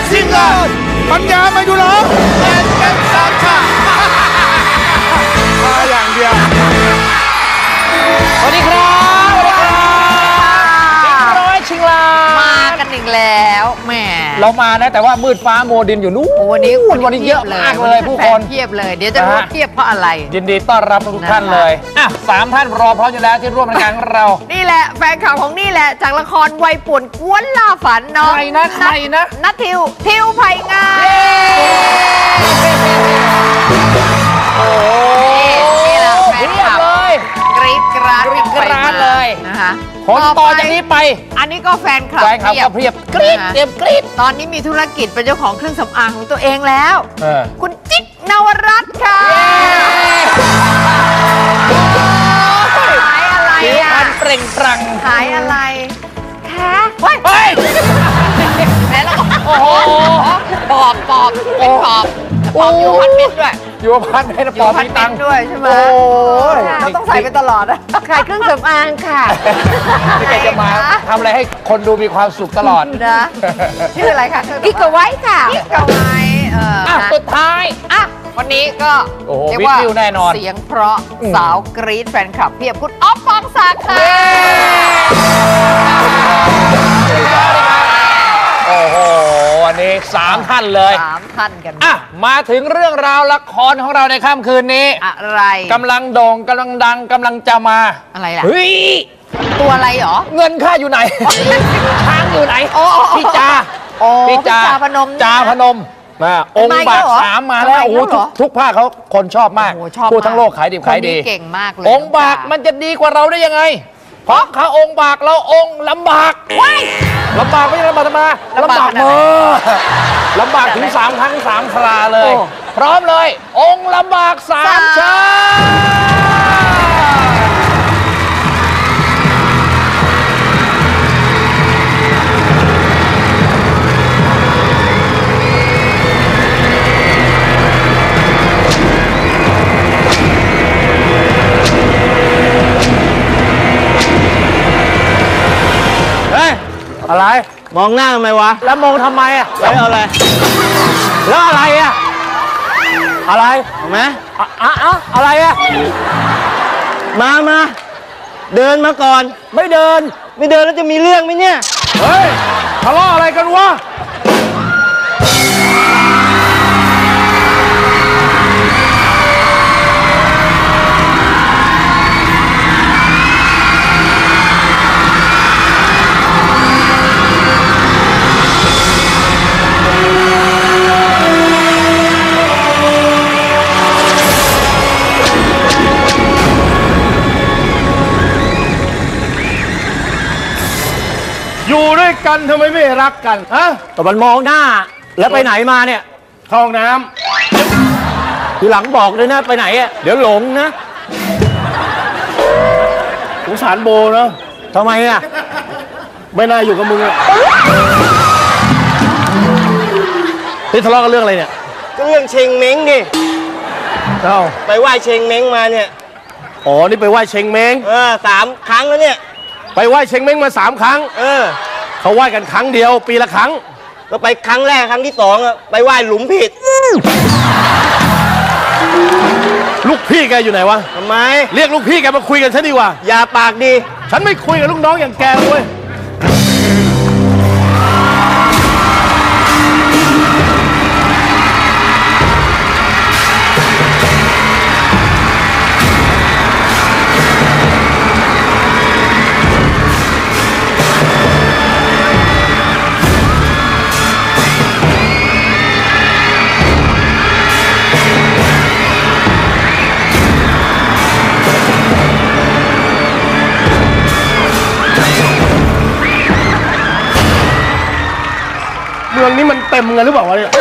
ซิงเกิลปัญญาไม่ดูหรอแอนแอนสามชามาอย่างเดียวสวัสดีครับสวัสดีครับร้อยชิงลามากันอีกแล้วแหมเรามานะแต่ว่ามืดฟ้าโมดินอยู่นู้นวันนี้เยอะมากเลยผู้คนเทียบเลยเดี๋ยวจะรู้เทียบเพราะอะไรยินดีต้อนรับทุกท่านเลยอ่ะ3 ท่านรอพร้อมอยู่แล้วที่ร่วมรายการของเรานี่แหละแฟนข่าวของนี่แหละจากละครวัยป่วนกวนล่าฝันเนาะใครนะนัททิวไผ่งามโอ้นี่แหละแฟนข่าวเลยกรี๊ดกราดเลยนะคะคนต่อจากนี้ไปอันนี้ก็แฟนคลับเพียบกรี๊ดเต็มกรี๊ดตอนนี้มีธุรกิจเป็นเจ้าของเครื่องสำอางของตัวเองแล้วคุณจิ๊กนวรัตน์ค่ะขายอะไรอ่ะเปล่งปลั่งขายอะไรคะเฮ้ยแล้วโอ้โหปอบเป็นปอบอยู่พันเม็ดด้วยอยู่พันเม็ดปอบมีตังค์ด้วยใช่ไหมเราต้องใส่ไปตลอดนะขายเครื่องสำอางค่ะนี่แกจะมาทำอะไรให้คนดูมีความสุขตลอดนะชื่ออะไรคะกิ๊กกะไว้ค่ะกิ๊กกะไว้สุดท้ายวันนี้ก็เรียกว่าแน่นอนเสียงเพราะสาวกรี๊ดแฟนคลับเพียบคุณอ๊อฟปองศักดิ์ค่ะโอ้โหวันนี้3 ท่านเลย 3 ท่านกันมาถึงเรื่องราวละครของเราในค่ำคืนนี้อะไรกำลังโด่งกำลังดังกำลังจะมาอะไรล่ะเฮ้ยตัวอะไรหรอเงินค่าอยู่ไหนช้างอยู่ไหนพี่จาพนมองค์บาก3มาแล้วโอ้ทุกภาคเขาคนชอบมากพูดทั้งโลกขายดิบขายดีเก่งมากเลยองค์บากมันจะดีกว่าเราได้ยังไงเพราะเขาองค์บากเราองค์ลำบากลำบากไม่ใช่ลำบากธรรมดาลำบากมือลำบากถึง3 ครั้ง3 คราเลยพร้อมเลยองค์ลำบาก3 ชาอะไรมองหน้าทำไมวะแล้วมองทำไมแล้วอะไรแล้วอะไรอะไรเห็นไหมอะไรมาเดินมาก่อนไม่เดินแล้วจะมีเรื่องไหมเนี่ยเฮ้ยทะเลาะอะไรกันวะอยู่ด้วยกันทำไมไม่รักกันแต่มันมองหน้าแล้วไปไหนมาเนี่ยเข้าห้องน้ำทีหลังบอกเลยนะไปไหนเดี๋ยวหลงนะสงสารโบนะทำไมไม่น่าอยู่กับมึงที่ทะเลาะกันเรื่องอะไรเนี่ยก็เรื่องเชงเม้งดิไปไหว้เชงเม้งมาเนี่ยนี่ไปไหว้เชงเม้ง 3 ครั้งแล้วเนี่ยไปไหว้เชงเม้งมา3 ครั้งเขาไหว้กันครั้งเดียวปีละครั้งก็ไปครั้งแรกครั้งที่2ไปไหว้หลุมผิดลูกพี่แกอยู่ไหนวะทำไมเรียกลูกพี่แกมาคุยกันซะดีกว่าอย่าปากดีฉันไม่คุยกับลูกน้องอย่างแกเว้ยเมืองนี้มันเต็มกันหรือเปล่าวะเนี่ย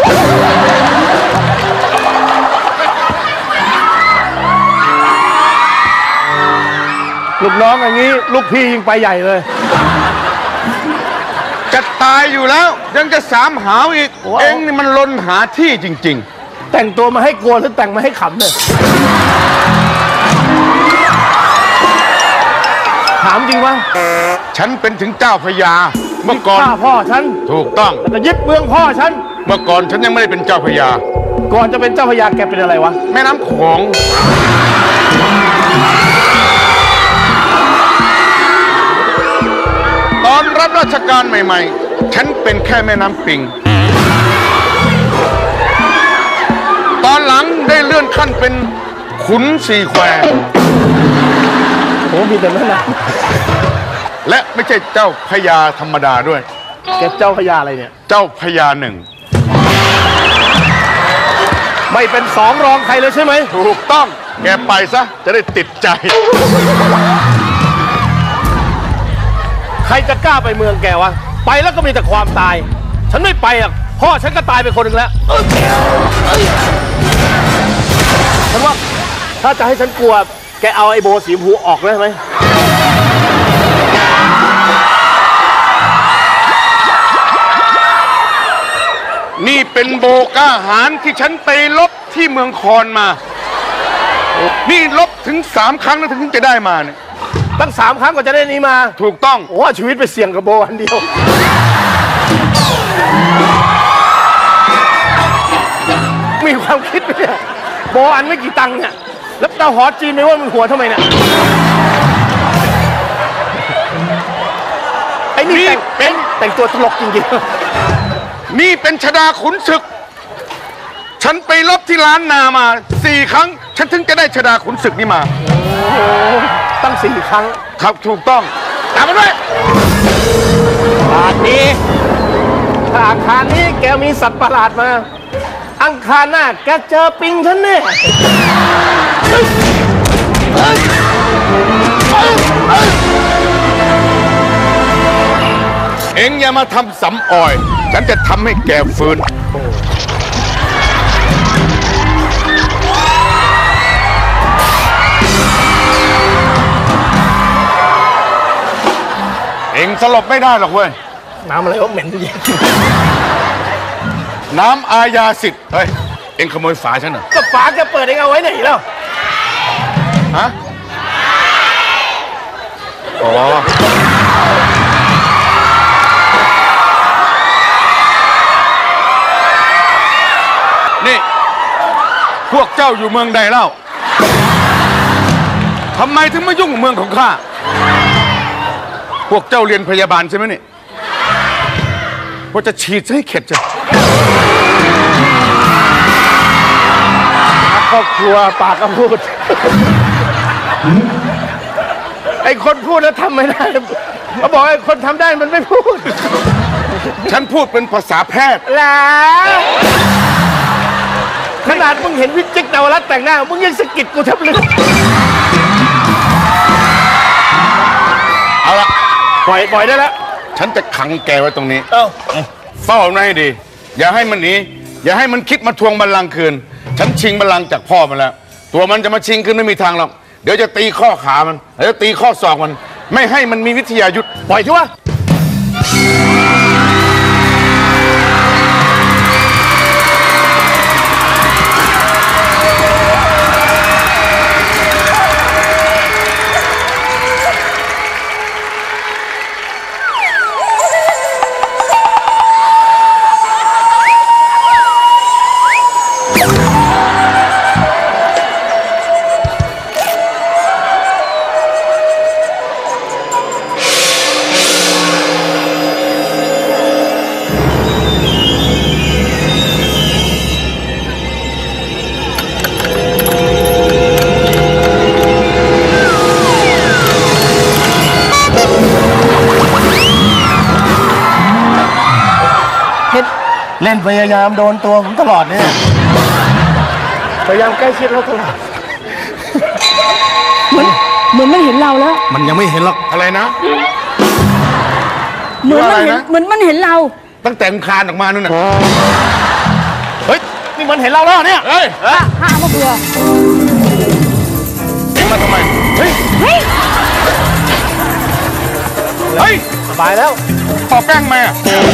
ลูกน้องอย่างนี้ลูกพี่ยิงไปใหญ่เลยจะตายอยู่แล้วยังจะ3 หาวอีกเอ็งนี่มันลนหาที่จริงๆแต่งตัวมาให้กลัวหรือแต่งมาให้ขำเนี่ยถามจริงวะฉันเป็นถึงเจ้าพญาเมื่อก่อนฆ่าพ่อฉันถูกต้องแต่ยึดเมืองพ่อฉันเมื่อก่อนฉันยังไม่ได้เป็นเจ้าพระยาก่อนจะเป็นเจ้าพระยาแกเป็นอะไรวะแม่น้ำโขงตอนรับราชการใหม่ๆฉันเป็นแค่แม่น้ำปิงตอนหลังได้เลื่อนขั้นเป็นขุนสี่แควโอ้มีแต่แม่น้ำและไม่ใช่เจ้าพระยาธรรมดาด้วยแกเจ้าพระยาอะไรเนี่ยเจ้าพระยาหนึ่งไม่เป็นสองรองใครเลยใช่ไหมถูกต้องแกไปซะจะได้ติดใจใครจะกล้าไปเมืองแกวะไปแล้วก็มีแต่ความตายฉันไม่ไปอ่ะพ่อฉันก็ตายไปคนหนึ่งแล้วฉันว่าถ้าจะให้ฉันกลัวแกเอาไอ้โบสีชมพูออกได้ไหมนี่เป็นโบกล้าหาญที่ฉันไปลบที่เมืองคอนมานี่ลบถึง3 ครั้งแล้วถึงจะได้มาเนี่ยตั้ง3 ครั้งก็จะได้นี้มาถูกต้องโอ้ชีวิตไปเสี่ยงกับโบอันเดียวมีความคิดไหมเนี่ยโบอันไม่กี่ตังค์เนี่ยแล้วดาวหอจีนไม่ว่ามันหัวทำไมเนี่ยไอ้นี่แต่งตัวตลกจริงๆนี่เป็นชฎาขุนศึกฉันไปลบที่ล้านนามา4 ครั้งฉันถึงจะได้ชฎาขุนศึกนี่มาตั้ง4 ครั้งครับถูกต้องตามมาด้วยป่านนี้ถ้าอังคารนี้แกมีสัตว์ประหลาดมาอังคารหน้าแกเจอปิงฉันเนี่ยเอ็งอย่ามาทำสำออยฉันจะทำให้แกฟื้นเอ็งสลบไม่ได้หรอกเว้ยน้ำอะไรวะเหม็นจริงน้ำอาญาสิทธิ์เฮ้ยเอ็งขโมยฝาฉันเหรอก็ฝาแกเปิดเอ็งเอาไว้ไหนแล้วฮะอ๋อนี่พวกเจ้าอยู่เมืองใดเล่าทำไมถึงมายุ่งกับเมืองของข้าพวกเจ้าเรียนพยาบาลใช่ไหมนี่ว่าจะฉีดให้เข็ดจ้ะครอบครัวปากก็พูดไอ้คนพูดแล้วทำไม่ได้เขาบอกไอ้คนทำได้มันไม่พูดฉันพูดเป็นภาษาแพทย์แล้วขนาดมึงเห็นวิจิตรนวรัตน์แต่งหน้ามึงยังสะกิดกูแทบลืมเอาละปล่อยได้แล้วฉันจะขังแกไว้ตรงนี้เฝ้ามันให้ดีอย่าให้มันหนีอย่าให้มันคิดมาทวงบัลลังก์คืนฉันชิงบัลลังก์จากพ่อมันแล้วตัวมันจะมาชิงคืนไม่มีทางหรอกเดี๋ยวจะตีข้อขามันเดี๋ยวจะตีข้อศอกมันไม่ให้มันมีวิทยายุทธปล่อยที่วะเล่นพยายามโดนตัวผมตลอดเนี่ยพยายามใกล้ชิดเราตลอดเหมือนมันเห็นเราแล้วมันยังไม่เห็นหรอกอะไรนะเหมือนมันเห็นเราตั้งแต่คลานออกมานู่นน่ะเฮ้ยนี่มันเห็นเราแล้วเนี่ยเฮ้ยห้ามมาเบื่อเอ็งมาทำไมเฮ้ยสบายแล้วขอแป้งมา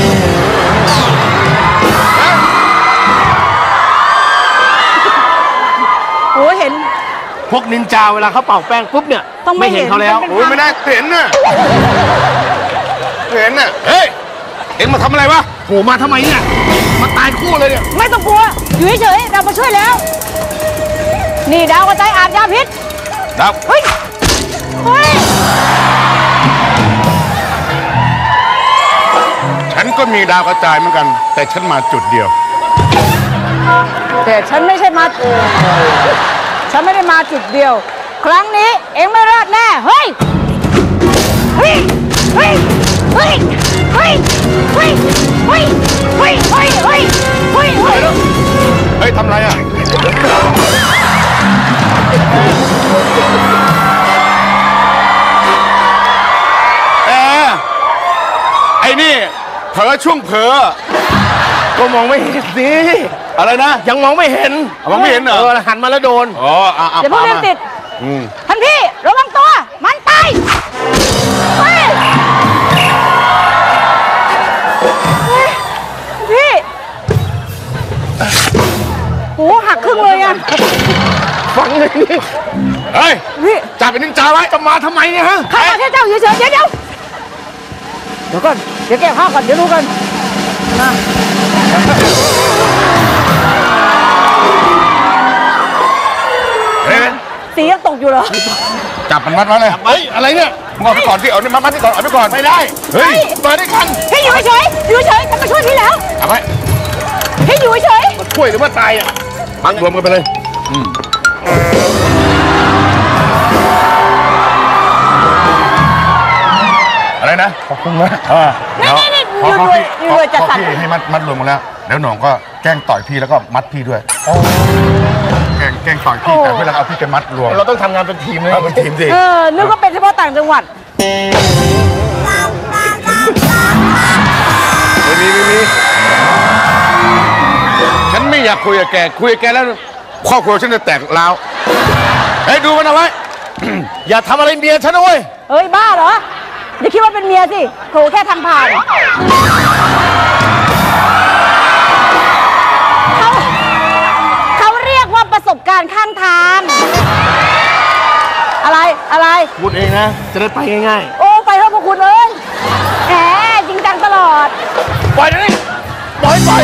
โอ้เห็นพวกนินจาเวลาเขาเป่าแป้งปุ๊บเนี่ยไม่เห็นเขาแล้วโอ้ยไม่ได้เห็นน่ะเห็นน่ะเฮ้ยเอ็งมาทำอะไรวะโหมาทำไมเนี่ยมาตายคู่เลยเนี่ยไม่ต้องกลัว อยู่เฉยๆเรามาช่วยแล้ว นี่ดาวกระจายอาบยาพิษดาวเฮ้ย เฮ้ยฉันก็มีดาวกระจายเหมือนกัน แต่ฉันมาจุดเดียวแต่ฉันไม่ใช่มาฉันไม่ได้มาจุดเดียว ครั้งนี้เอ็งไม่รอดแน่ เฮ้ย เฮ้ย เฮ้ย เฮ้ย เฮ้ย เฮ้ย เฮ้ย เฮ้ย เฮ้ย เฮ้ย เฮ้ย เฮ้ยเฮ้ยทำไรอ่ะไอ้นี่เผลอช่วงเผลอก็มองไม่เห็นสิอะไรนะยังมองไม่เห็นมองไม่เห็นเหรอหันมาแล้วโดนอ๋อเดี๋ยวพวกพาเรียมากติดอืมท่านพี่ระวังตัว มันตายเฮ้ยพี่โหหักครึ่งเลยอ่ะฟังเลยนี่เฮ้ยพี่จับเป็นนินจาไว้จะมาทำไมเนี่ยฮะข้ามาแค่เจ้าเฉยๆเดี๋ยวก่อนเดี๋ยวแก้ผ้าก่อนเดี๋ยวดูกันนะสียังตกอยู่เหรอจับมันมัดไว้เลยเฮ้ย อะไรเนี่ยมึงเอาไปก่อนที่เอานี่มัดที่ก่อนเอาไปก่อนไม่ได้เฮ้ยมาด้วยกันพี่อยู่เฉยๆอยู่เฉยๆฉันมาช่วยพี่แล้วเอาไว้พี่อยู่เฉยช่วยหรือว่าตายอ่ะมัดรวมกันไปเลยอะไรนะขอบคุณมากนี่อยู่ด้วยจัดสรรพี่ให้มัดรวมกันแล้วแล้วหน่องก็แกล้งต่อยพี่แล้วก็มัดพี่ด้วยแกล้งต่อยพี่แต่เวลาเอาพี่ไปมัดรวมเราต้องทำงานเป็นทีมเลยเอาเป็นทีมสินึกว่าเป็นเฉพาะต่างจังหวัดมีฉันไม่อยากคุยกับแกแล้วครอบครัวฉันจะแตกร้าวเฮ้ยดูมันเอาไว้อย่าทำอะไรเมียฉันนะเว้ยเฮ้ยบ้าเหรออย่าคิดว่าเป็นเมียสิโถแค่ทางผ่านเขาเรียกว่าประสบการณ์ข้างทาง อะไรพูดเองนะ จะได้ไปง่ายโอ้ไปเถอะพวกคุณเอ้ยแหมจริงจังตลอดๆ ปล่อยเลยปล่อย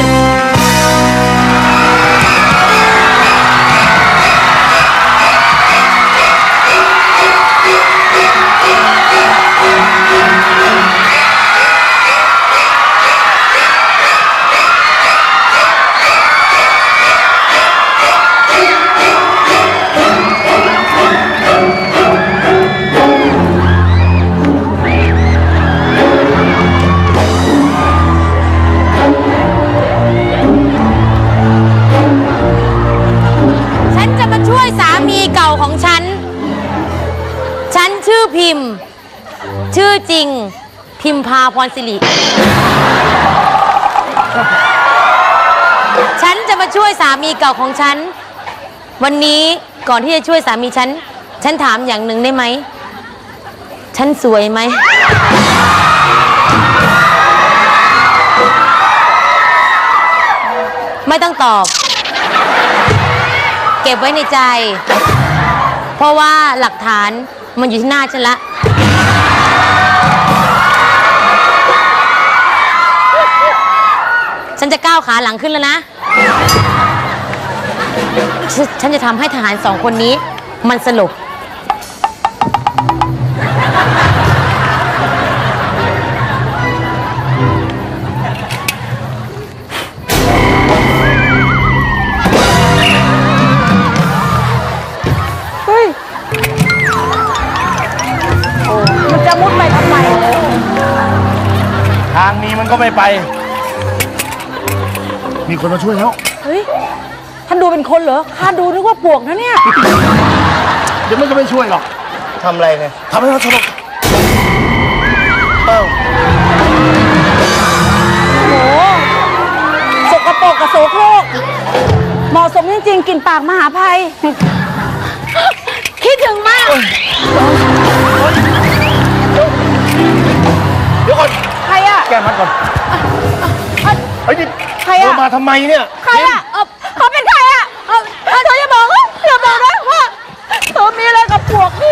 ฉันจะมาช่วยสามีเก่าของฉัน ฉันชื่อพิมพ์ ชื่อจริง พิมพาพรสิริ ฉันจะมาช่วยสามีเก่าของฉัน วันนี้ก่อนที่จะช่วยสามีฉันถามอย่างหนึ่งได้ไหม ฉันสวยไหม ไม่ต้องตอบ เก็บไว้ในใจ เพราะว่าหลักฐานมันอยู่ที่หน้าฉันละ ฉันจะก้าวขาหลังขึ้นแล้วนะ ฉันจะทำให้ทหาร2 คนนี้มันสลบเฮ้ยโอ้มันจะมุดไปทำไมทางนี้มันก็ไม่ไป มีคนมาช่วยแล้วเฮ้ยท่านดูเป็นคนเหรอข้าดูนึกว่าปวกนะเนี่ยเดี๋ยวมันก็ไม่ช่วยหรอก ทำอะไรเนี่ยทำให้เขาสลบเอ้าโอ้โหสกปรกกับโสโครกเหมาะสมจริงๆกลิ่นปากมหาภัย คิดถึงมากเดี๋ยวก่อนใครอะแก้มัดก่อนเฮ้ยนี่ใครอะเธอมาทำไมเนี่ยใครอะเขาเป็นใครอะเธออย่าบอกนะอย่าบอกนะว่าเธอมีอะไรกับพวกนี่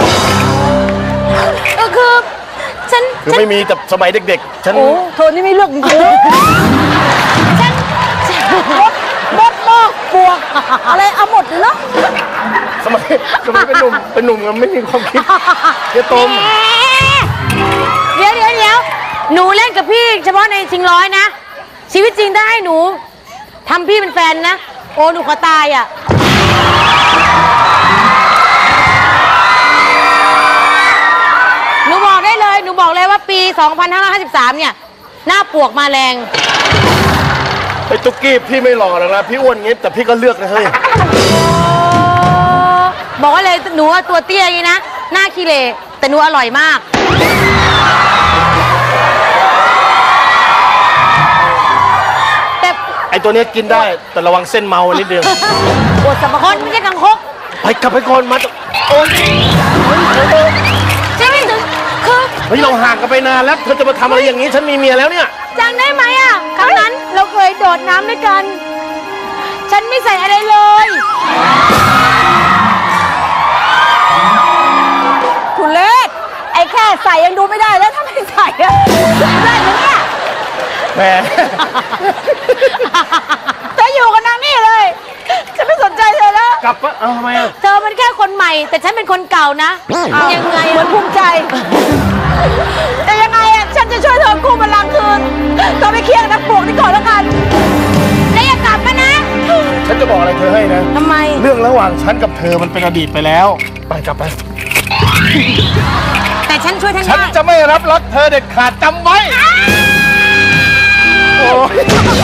คือฉันคือไม่มีแต่สมัยเด็กๆ ฉันโอ้เธอนี่ไม่เลือกจริงๆฉันมดหม้อปวกอะไรเอาหมดเลยเนาะสมัยเป็นหนุ่มกันไม่มีความคิดเดี๋ยวตมเดี๋ยวหนูเล่นกับพี่เฉพาะในชิงร้อยนะ ชีวิตจริงถ้าให้หนูทำพี่เป็นแฟนนะ โอ้หนูขอตายอ่ะ หนูบอกได้เลย หนูบอกเลยว่าปี 2553 เนี่ย หน้าปวกมาแรงไอ้ตุ๊กกี้พี่ไม่หล่อหรอกนะพี่อ้วนงี้แต่พี่ก็เลือกนะเฮ้ยบอกว่าเลยหนูว่าตัวเตี้ยอย่างนี้นะ หน้าขี้เหร่แต่หนูอร่อยมาก แต่ไอ้ตัวเนี้ยกินได้แต่ระวังเส้นเมานิดเดียวปวดสรรพคุณไม่ใช่กังคกไปกลับไปก่อนมาโอ๊ยใช่ไหมถึงคือเฮ้ยเราห่างกันไปนานแล้วเธอจะมาทำอะไรอย่างนี้ฉันมีเมียแล้วเนี่ยจำได้ไหมอ่ะครั้งนั้นเราเคยโดดน้ำด้วยกัน ฉันไม่ใส่อะไรเลยทุเรศไอ้แค่ใส่ยังดูไม่ได้แล้วถ้าไม่ใส่อะได้ไหมเนี่ยแหมจะอยู่กับนางนี่เลยฉันไม่สนใจเธอแล้วกลับปะทำไมอ่ะเธอมันแค่คนใหม่ แต่ฉันเป็นคนเก่านะยังไงเหมือนภูมิใจ แต่ยังไงอะฉันจะช่วยเธอกู้บัลลังก์คืนเธอไปเคลียร์กับนักปวกนี่ก่อนแล้วกันแล้วอย่ากลับมานะฉันจะบอกอะไรเธอให้นะทำไมเรื่องระหว่างฉันกับเธอมันเป็นอดีตไปแล้วไปกลับไปแต่ฉันช่วยท่านฉันได้จะไม่รับรักเธอเด็ดขาดจำไว้โอ้ย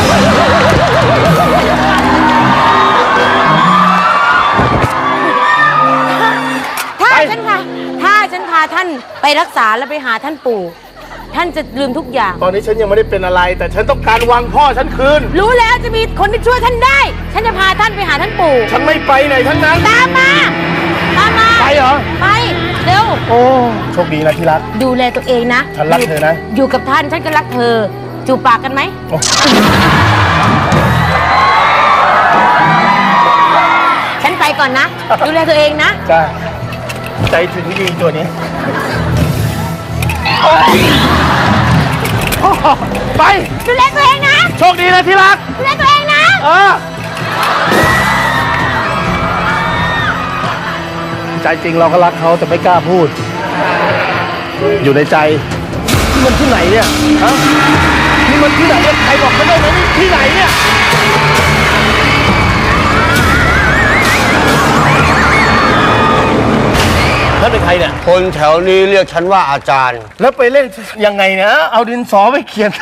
ถ้าฉันพาท่านไปรักษาแล้วไปหาท่านปู่ ท่านจะลืมทุกอย่างตอนนี้ฉันยังไม่ได้เป็นอะไร แต่ฉันต้องการวางพ่อฉันคืนรู้แล้วจะมีคนที่ช่วยท่านได้ ฉันจะพาท่านไปหาท่านปู่ฉันไม่ไปไหนทั้งนั้นตามมา ตามมาไปเหรอไป เร็วโอ้โชคดีนะที่รักดูแลตัวเองนะฉันรักเธอนะอยู่กับท่านฉันก็รักเธอ จูบปากกันไหมโอ้ฉันไปก่อนนะ ดูแลตัวเองนะจ้าใจถึงดีตัวนี้ไปดูแลตัวเองนะโชคดีนะที่รักดูแลตัวเองนะใจจริงเราก็รักเขาแต่ไม่กล้าพูด อยู่ในใจนี่มันที่ไหนเนี่ยฮะนี่มันที่ไหนเนี่ยใครบอกไม่ได้ไหมนี่ที่ไหนเนี่ยท่านเป็นใครเนี่ยคนแถวนี้เรียกฉันว่าอาจารย์แล้วไปเล่นยังไงเนี่ยเอาดินสอไปเขียน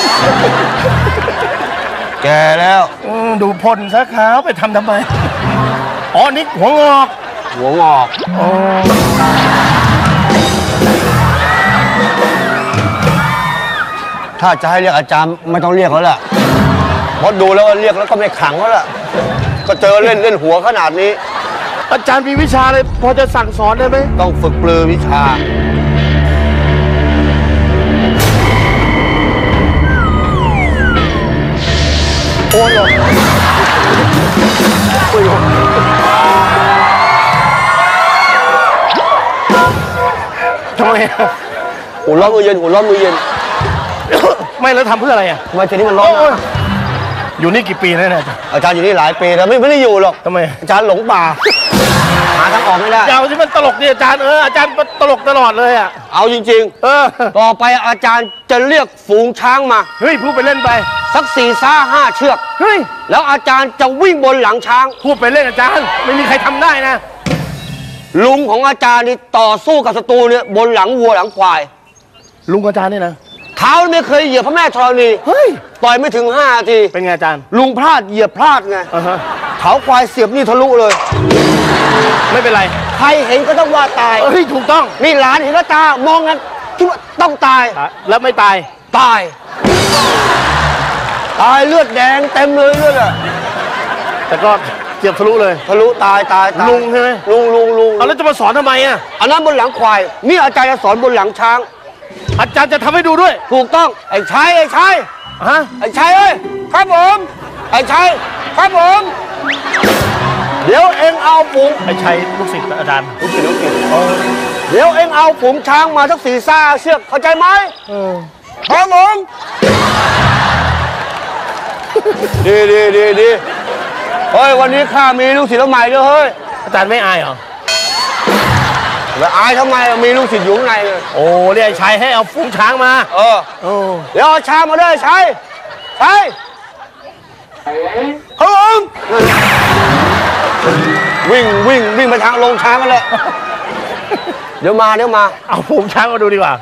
แกแล้วดูพ่นซะขาวไปทำไมอ๋อนี่หัวงอกหัวงอกอ๋อถ้าจะให้เรียกอาจารย์ไม่ต้องเรียกแล้วล่ะเพราะดูแล้วว่าเรียกแล้วก็ไม่ขลังแล้วล่ะ ก็เจอเล่นหัวขนาดนี้อาจารย์มีวิชาอะไรพอจะสั่งสอนได้ไหมต้องฝึกปลือวิชาโอ้ยทำไมอะหัวร้อนมือเย็นหัวร้อนมือเย็นไม่แล้วทำเพื่ออะไรอ่ะทำไมทีนี้มันร้อนโอ้ยอยู่นี่กี่ปีแล้วเนี่ยอาจารย์อยู่นี่หลายปีแล้วไม่ได้อยู่หรอกทำไมอาจารย์หลงป่า หาทางออกไม่ได้ยาวที่มันตลกดิอาจารย์อาจารย์ตลกตลอดเลยอ่ะเอาจริงๆต่อไปอาจารย์จะเรียกฝูงช้างมาเฮ้ยพูดไปเล่นไปสัก4-5 เชือกเฮ้ยแล้วอาจารย์จะวิ่งบนหลังช้างพูดไปเล่นอาจารย์ ไม่มีใครทำได้นะลุงของอาจารย์นี่ต่อสู้กับศัตรูเนี่ยบนหลังวัวหลังควายลุงอาจารย์เนี่ยนะเท้าไม่เคยเหยียบพระแม่ธรณีเฮ้ยต่อยไม่ถึง5 นาทีเป็นไงอาจารย์ลุงพลาดเหยียบพลาดไงอ่าฮะเขาควายเสียบนี่ทะลุเลยไม่เป็นไรใครเห็นก็ต้องว่าตายเฮ้ยถูกต้องนี่หลานเห็นแล้วตามองงั้นคิดว่าต้องตายแล้วไม่ตายตาย ตายเลือดแดงเต็มเลยเลือดอะแต่ก็เจียบทะลุเลยทะลุตายลุงใช่ไหมลุงเอาแล้วจะมาสอนทำไมอ่ะอันนั้นบนหลังควายนี่อาจารย์จะสอนบนหลังช้างอาจารย์จะทำให้ดูด้วยถูกต้องไอ้ชัยฮะไอ้ชัยเอ้ยครับผมไอ้ชัยครับผมเดี๋ยวเอ็งเอาฝูงไอ้ชัยลูกศิษย์อาจารย์เดี๋ยวเอ็งเอาฝูงช้างมาสัก4-5 เชือกเข้าใจไหมครับผมดีเฮ้ยวันนี้ข้ามีลูกศิษย์ใหม่ด้วยเฮ้ยอาจารย์ไม่อายเหรอแล้วอายทำไมมีลูกศิษย์อยู่ข้างในเลยโอ้เรียกชัยให้เอาฝูงช้างมาเดี๋ยวเอาช้างมาด้วยชัยครับผมวิ่งไปทางลงช้างกันเลยเดี๋ยวมาเอาฝูงช้างมาดูดีกว่า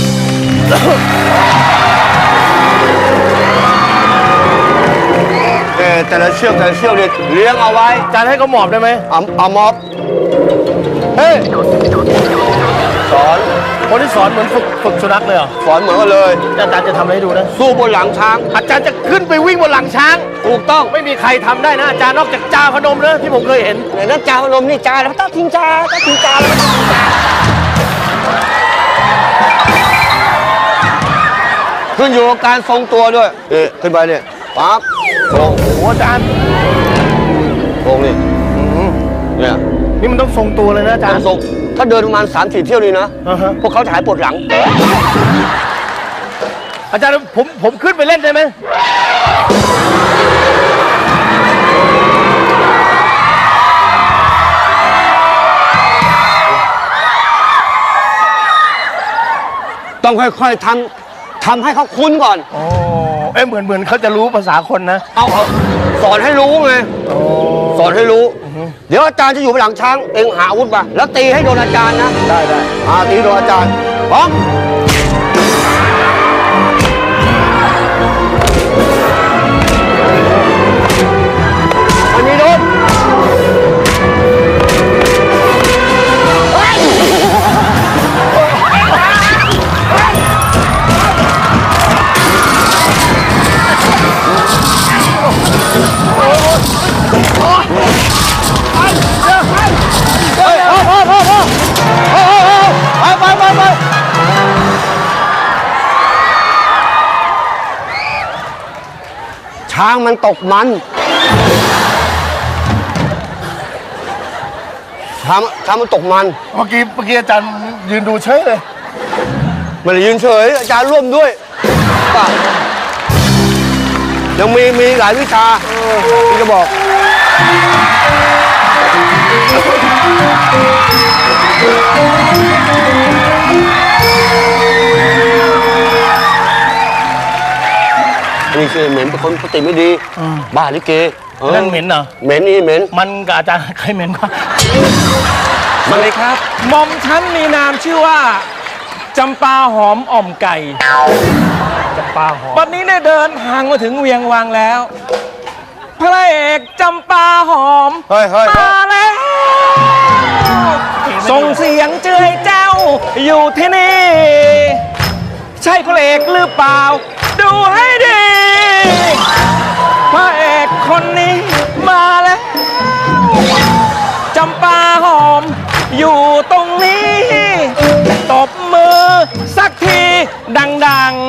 แต่ละเชือกเนี่ยเลี้ยงเอาไว้อาจารย์ให้เขาหมอบได้ไหมเอามอบเฮ้ยสอนคนที่สอนเหมือนฝึกสุนัขเลยเหรอสอนเหมือนกันเลยอาจารย์จะทำให้ดูนะสู้บนหลังช้างอาจารย์จะขึ้นไปวิ่งบนหลังช้างถูกต้องไม่มีใครทำได้นะอาจารย์นอกจากจ่าพนมนะที่ผมเคยเห็นไหนนั่นจ่าพนมนี่จ่าแล้วต้องทิ้งจ่าขึ้นอยู่กับการทรงตัวด้วยขึ้นไปเนี่ยปั๊บลงโอ้อาจารย์ลงนี่เนี่ยนี่มันต้องทรงตัวเลยนะอาจารย์ทรงถ้าเดินประมาณ3-4 เที่ยวนี่นะพวกเขาจะหายปวดหลังอาจารย์ผมขึ้นไปเล่นได้ไหมต้องค่อยๆทำให้เขาคุ้นก่อนโอ้เหมือนเขาจะรู้ภาษาคนนะเอาสอนให้รู้ไงสอนให้รู้ เดี๋ยวอาจารย์จะอยู่บนหลังช้างเองหาอาวุธมาแล้วตีให้โดนอาจารย์นะได้ตีโดนอาจารย์พร้อมอันนี้โดนไปช้างมันตกมันช้างมันตกมันเมื่อกี้อาจารย์ยืนดูเฉยเลยมันยืนเฉยอาจารย์ร่วมด้วยยังมีหลายวิชาที่จะบอกนี่คือเหม็นเป็นคนปกติไม่ดีบ้าลิเกนั่นเหม็นเหรอเหม็นนี่เหม็นมันกับอาจารย์ใครเหม็นกว่าสวัสดีครับหม่อมฉันมีนามชื่อว่าจำปาหอมอ่อมไก่จำปาหอมบัดนี้ได้เดินทางมาถึงเวียงวังแล้วพระเอกจำปาหอมเฮ้ยมาแล้วส่งเสียงเจ้ยเจ้าอยู่ที่นี่ใช่พระเอกหรือเปล่าดูให้ดีพระเอกคนนี้มาแล้วจำปาหอมอยู่ตรงนี้ตบมือสักทีดัง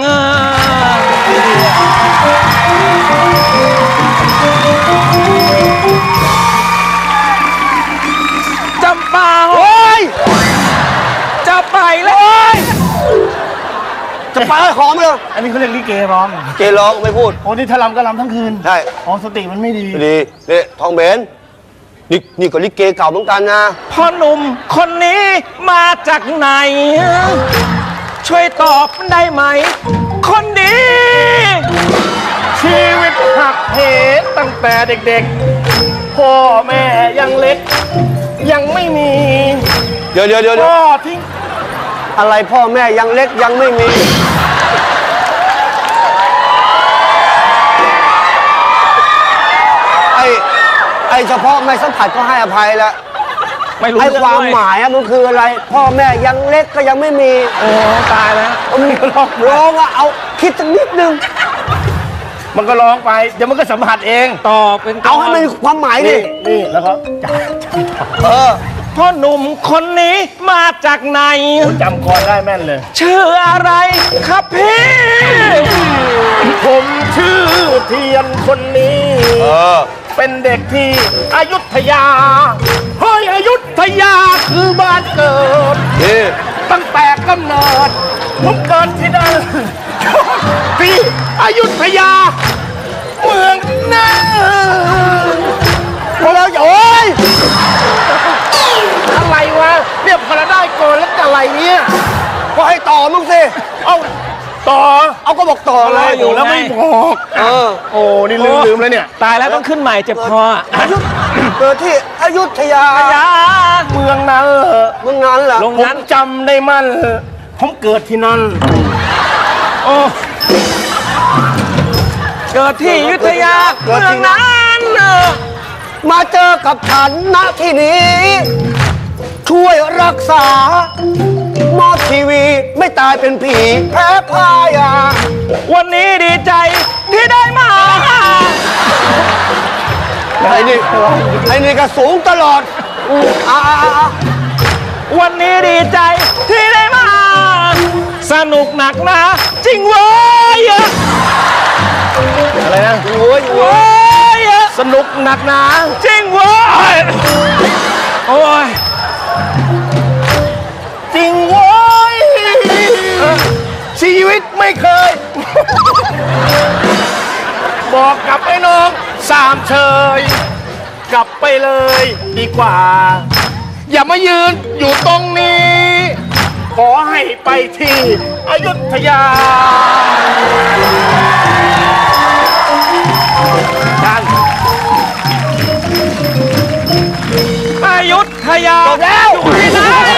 จำปาหอมจะไปเลยจะไปหอมเลยอันนี้เขาเรียกลิเกร้องเจร้องไม่พูดโอ้นี่ถ้าลำก็ลำทั้งคืนใช่อ๋อสติมันไม่ดีดีนี่ทองเบนนี่ก็ลิเกเก่าเหมือนกันนะพ่อหนุ่มคนนี้มาจากไหนช่วยตอบได้ไหมคนดีชีวิตหักเหตั้งแต่เด็กๆพ่อแม่ยังเล็ก ยังไม่มีเดี๋ยวพ่อทิ้งอะไรพ่อแม่ยังเล็กยังไม่มีไอ้เฉพาะไม่สัมผัสก็ให้อภัยแล้วไม่รู้ไอ้เรื่องความด้วยหมายมันคืออะไร พ่อแม่ยังเล็กก็ยังไม่มีโอ้ตายแล้วร้องอะเอาคิดสักนิดนึงมันก็ร้องไปเดี๋ยวมันก็สัมผัสเองตอบเป็นเอาให้มันมีความหมายดินี่แล้วก็พ่อหนุ่มคนนี้มาจากไหนจำคอได้แม่นเลยชื่ออะไรครับพี่ผมชื่อเทียนคนนี้เป็นเด็กที่อยุธยาเฮ้ยอยุธยาคือบ้านเกิดตั้งแต่กำเนิดผมเกิดที่นั่นที่อยุธยาเเมืองน่านพอแล้วโอ้ยอะไรวะเนี่ยพอเราได้ก่อนแล้วจะอะไรเนี่ยก็ให้ต่อมึงสิเอาต่อเอาก็บอกต่อเลยอยู่แล้วไม่บอก โอ้นี่ลืมแล้วเนี่ยตายแล้วต้องขึ้นใหม่เจ็บคอเกิดที่อยุธยาเมืองนั้นเมืองนั้นเหรอลงผมนั้นจำได้มันผมเกิดที่นั่นโอ้เกิดที่อยุธยาเมืองนั้นมาเจอกับฉันณที่นี้ ช่วยรักษาหมอทีวีไม่ตายเป็นผีแพ้พายาวันนี้ดีใจที่ได้มาไอ้นี่ก็สูงตลอดอ่าวันนี้ดีใจที่ได้มา สนุกหนักนะจริงเว้ยอะไรนะโอ้ยเว้ยสนุกหนักหนาจริงเว้ยโอ้ยจริงโว้ยชีวิตไม่เคย บอกกับไอ้น้องสามเชยกลับไปเลยดีกว่า อย่ามายืนอยู่ตรงนี้ ขอให้ไปที่อยุธยาดังอยุธยาจบแล้วอยู่ที่ไหน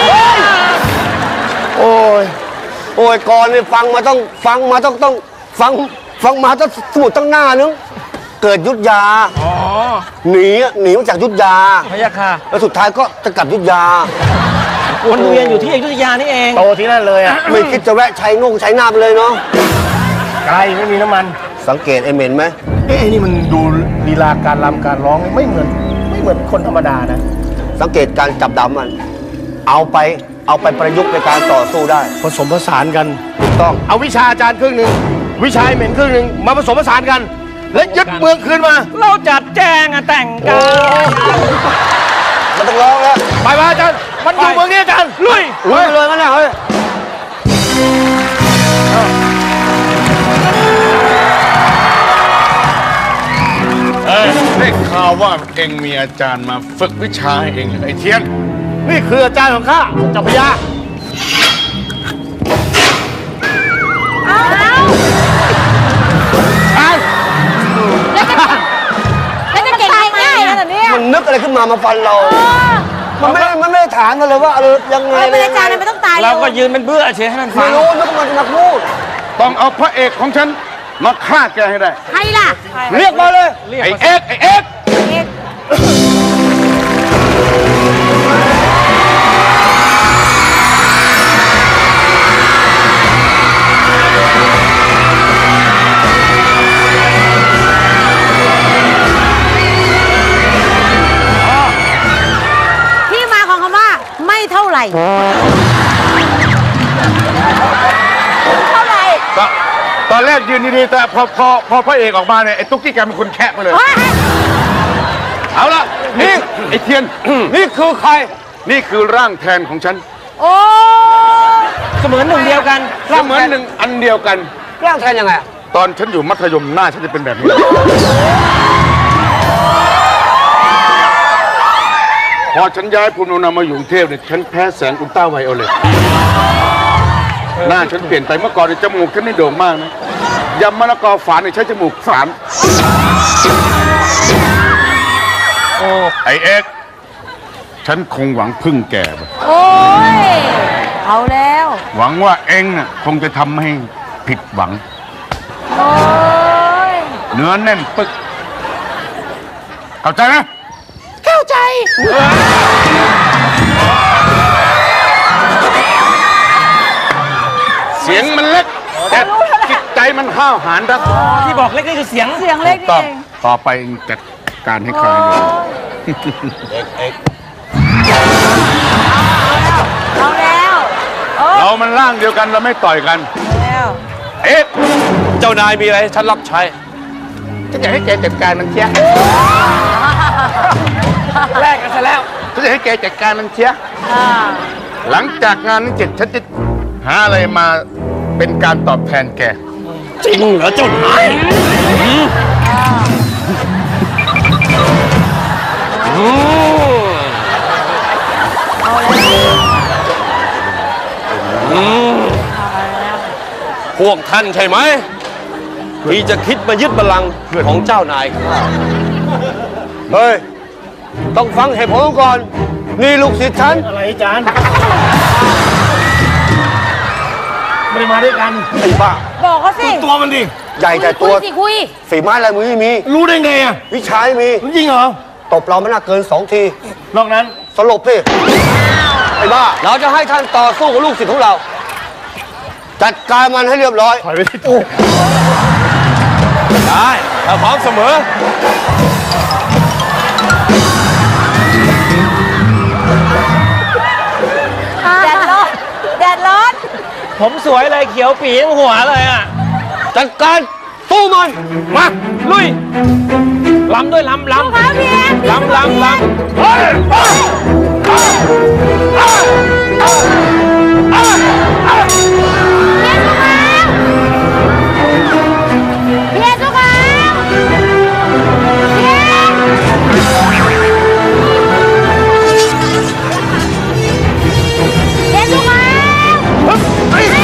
โอ้ยก่อนนี่ฟังมาต้องฟังมาต้องฟังมาต้องสมุดตั้งหน้านึงเกิดยุทธยาอ๋อหนีมาจากยุทธยาพะยะค่ะแล้วสุดท้ายก็จะกลับยุทธยาวนเวียนอยู่ที่อยุธยานี่เองโตที่นั่นเลยอ่ะไม่คิดจะแวะชัยนาทเลยเนาะไกลไม่มีน้ำมันสังเกตไอ้เหม็นไหมเอ้นี่มันดูลีลาการรำการร้องไม่เหมือนคนธรรมดานะสังเกตการจับดำมัน เอาไปประยุกต์ในการต่อสู้ได้ผสมผสานกันถูกต้องเอาวิชาอาจารย์ครึ่งหนึ่งวิชาเหม็นครึ่งหนึ่งมาผสมผสานกัน และยึดเมืองคืนมาเราจัดแจงอะแต่งกันมันต้องร้องแล้วไปมาอาจารย์มันอยู่เมืองนี้อาจารย์ลุยลุยไปเลยงั้นนะเฮ้ยได้ข่าวว่าเองมีอาจารย์มาฝึกวิชาให้เองเหรอไอ้เทียนนี่คืออาจารย์ของข้าเจ้าพญาแล้วจะเก่งง่ายๆนะเนี่ยมันนึกอะไรขึ้นมาฟันเรา มันไม่ได้ถามกันเลยว่ายังไงเป็นอาจารย์ไม่ต้องตายเราก็ยืนเป็นเบื่อเฉยให้มันฟัไม่งรู้นึกมันจะมาพูดต้องเอาพระเอกของฉันมาฆ่าแกให้ได้ใครล่ะเรียกมาเลยเรียกไอ้มาเอกไอ้เอกเอก ที่มาของคำว่าไม่เท่าไหร่ เท่าไหร่ตอนแรกยืนดีๆแต่พอพระเอกออกมาเนี่ยไอ้ตุ๊กกี้แกเป็นคนแคะไปเลย เอาละนี่ไอ้เทียนนี่คือใครนี่คือร่างแทนของฉันโอ้เสมือนหนึ่งเดียวกันก็เหมือนหนึ่งอันเดียวกันร่างแทนยังไงตอนฉันอยู่มัธยมหน้าฉันจะเป็นแบบนี้ พอฉันย้ายภูมิลำเนามาอยู่กรุงเทพเนี่ยฉันแพ้แสงอุลตร้าไวโอเลตหน้าฉันเปลี่ยนไปเมื่อก่อนเนี่ยจมูกฉันนี่โด่งมากนะยำมะละกอฝานเนี่ยใช้จมูกฝานไอเอ็กฉันคงหวังพึ่งแกไปโอ้ย เอาแล้วหวังว่าเอ็งน่ะคงจะทำให้ผิดหวังโอ้ยเนื้อแน่นปึกเข้าใจไหมเข้าใจเสียงมันเล็กแต่จิตใจมันห้าวหาญรักที่บอกเล็กนี่คือเสียงเสียงเล็กนี่ต้องเองต่อไปจัดการให้ใครอยู่เอาแล้วโอ้เรามันร่างเดียวกันเราไม่ต่อยกันแล้วเอ๊ะเจ้านายมีอะไรให้ฉันรับใช้ฉันอยากให้แกจัดการมันเชียแรกกันซะแล้วฉันอยากให้แกจัดการมันเชียอ่าหลังจากงานนี้เสร็จฉันจะหาอะไรมาเป็นการตอบแทนแกจริงเหรอเจ้านายพวกท่านใช่ไหมที่จะคิดมายึดบัลลังก์ของเจ้านายข้าเฮ้ย ต้องฟังเหตุผลก่อน นี่ลูกศิษย์ฉันอะไรอาจารย์ไม่ได้มาด้วยกันไอ้บ้าบอกเขาสิตัวมันดิใหญ่แต่ตัวคุยสิคุยฝีไม้ลายมือไม่มีรู้ได้ไงอ่ะวิชาไม่มีจริงเหรอตบเราไม่น่าเกิน2 ทีนอกนั้นสลบพี่ไอ้บ้า เราจะให้ท่านต่อสู้กับลูกศิษย์ของเรา จัดการมันให้เรียบร้อยถอยไปที่ได้เราพร้อมเสมอแดดร้อนแดดร้อนผมสวยเลยเขียวปีทั้งหัวเลยอ่ะจัดการสู้มันมา ลุยลำด้วยลำเขาเพียงลำเฮ้ยเพียงทุกครั้งเพียงทุกครั้ง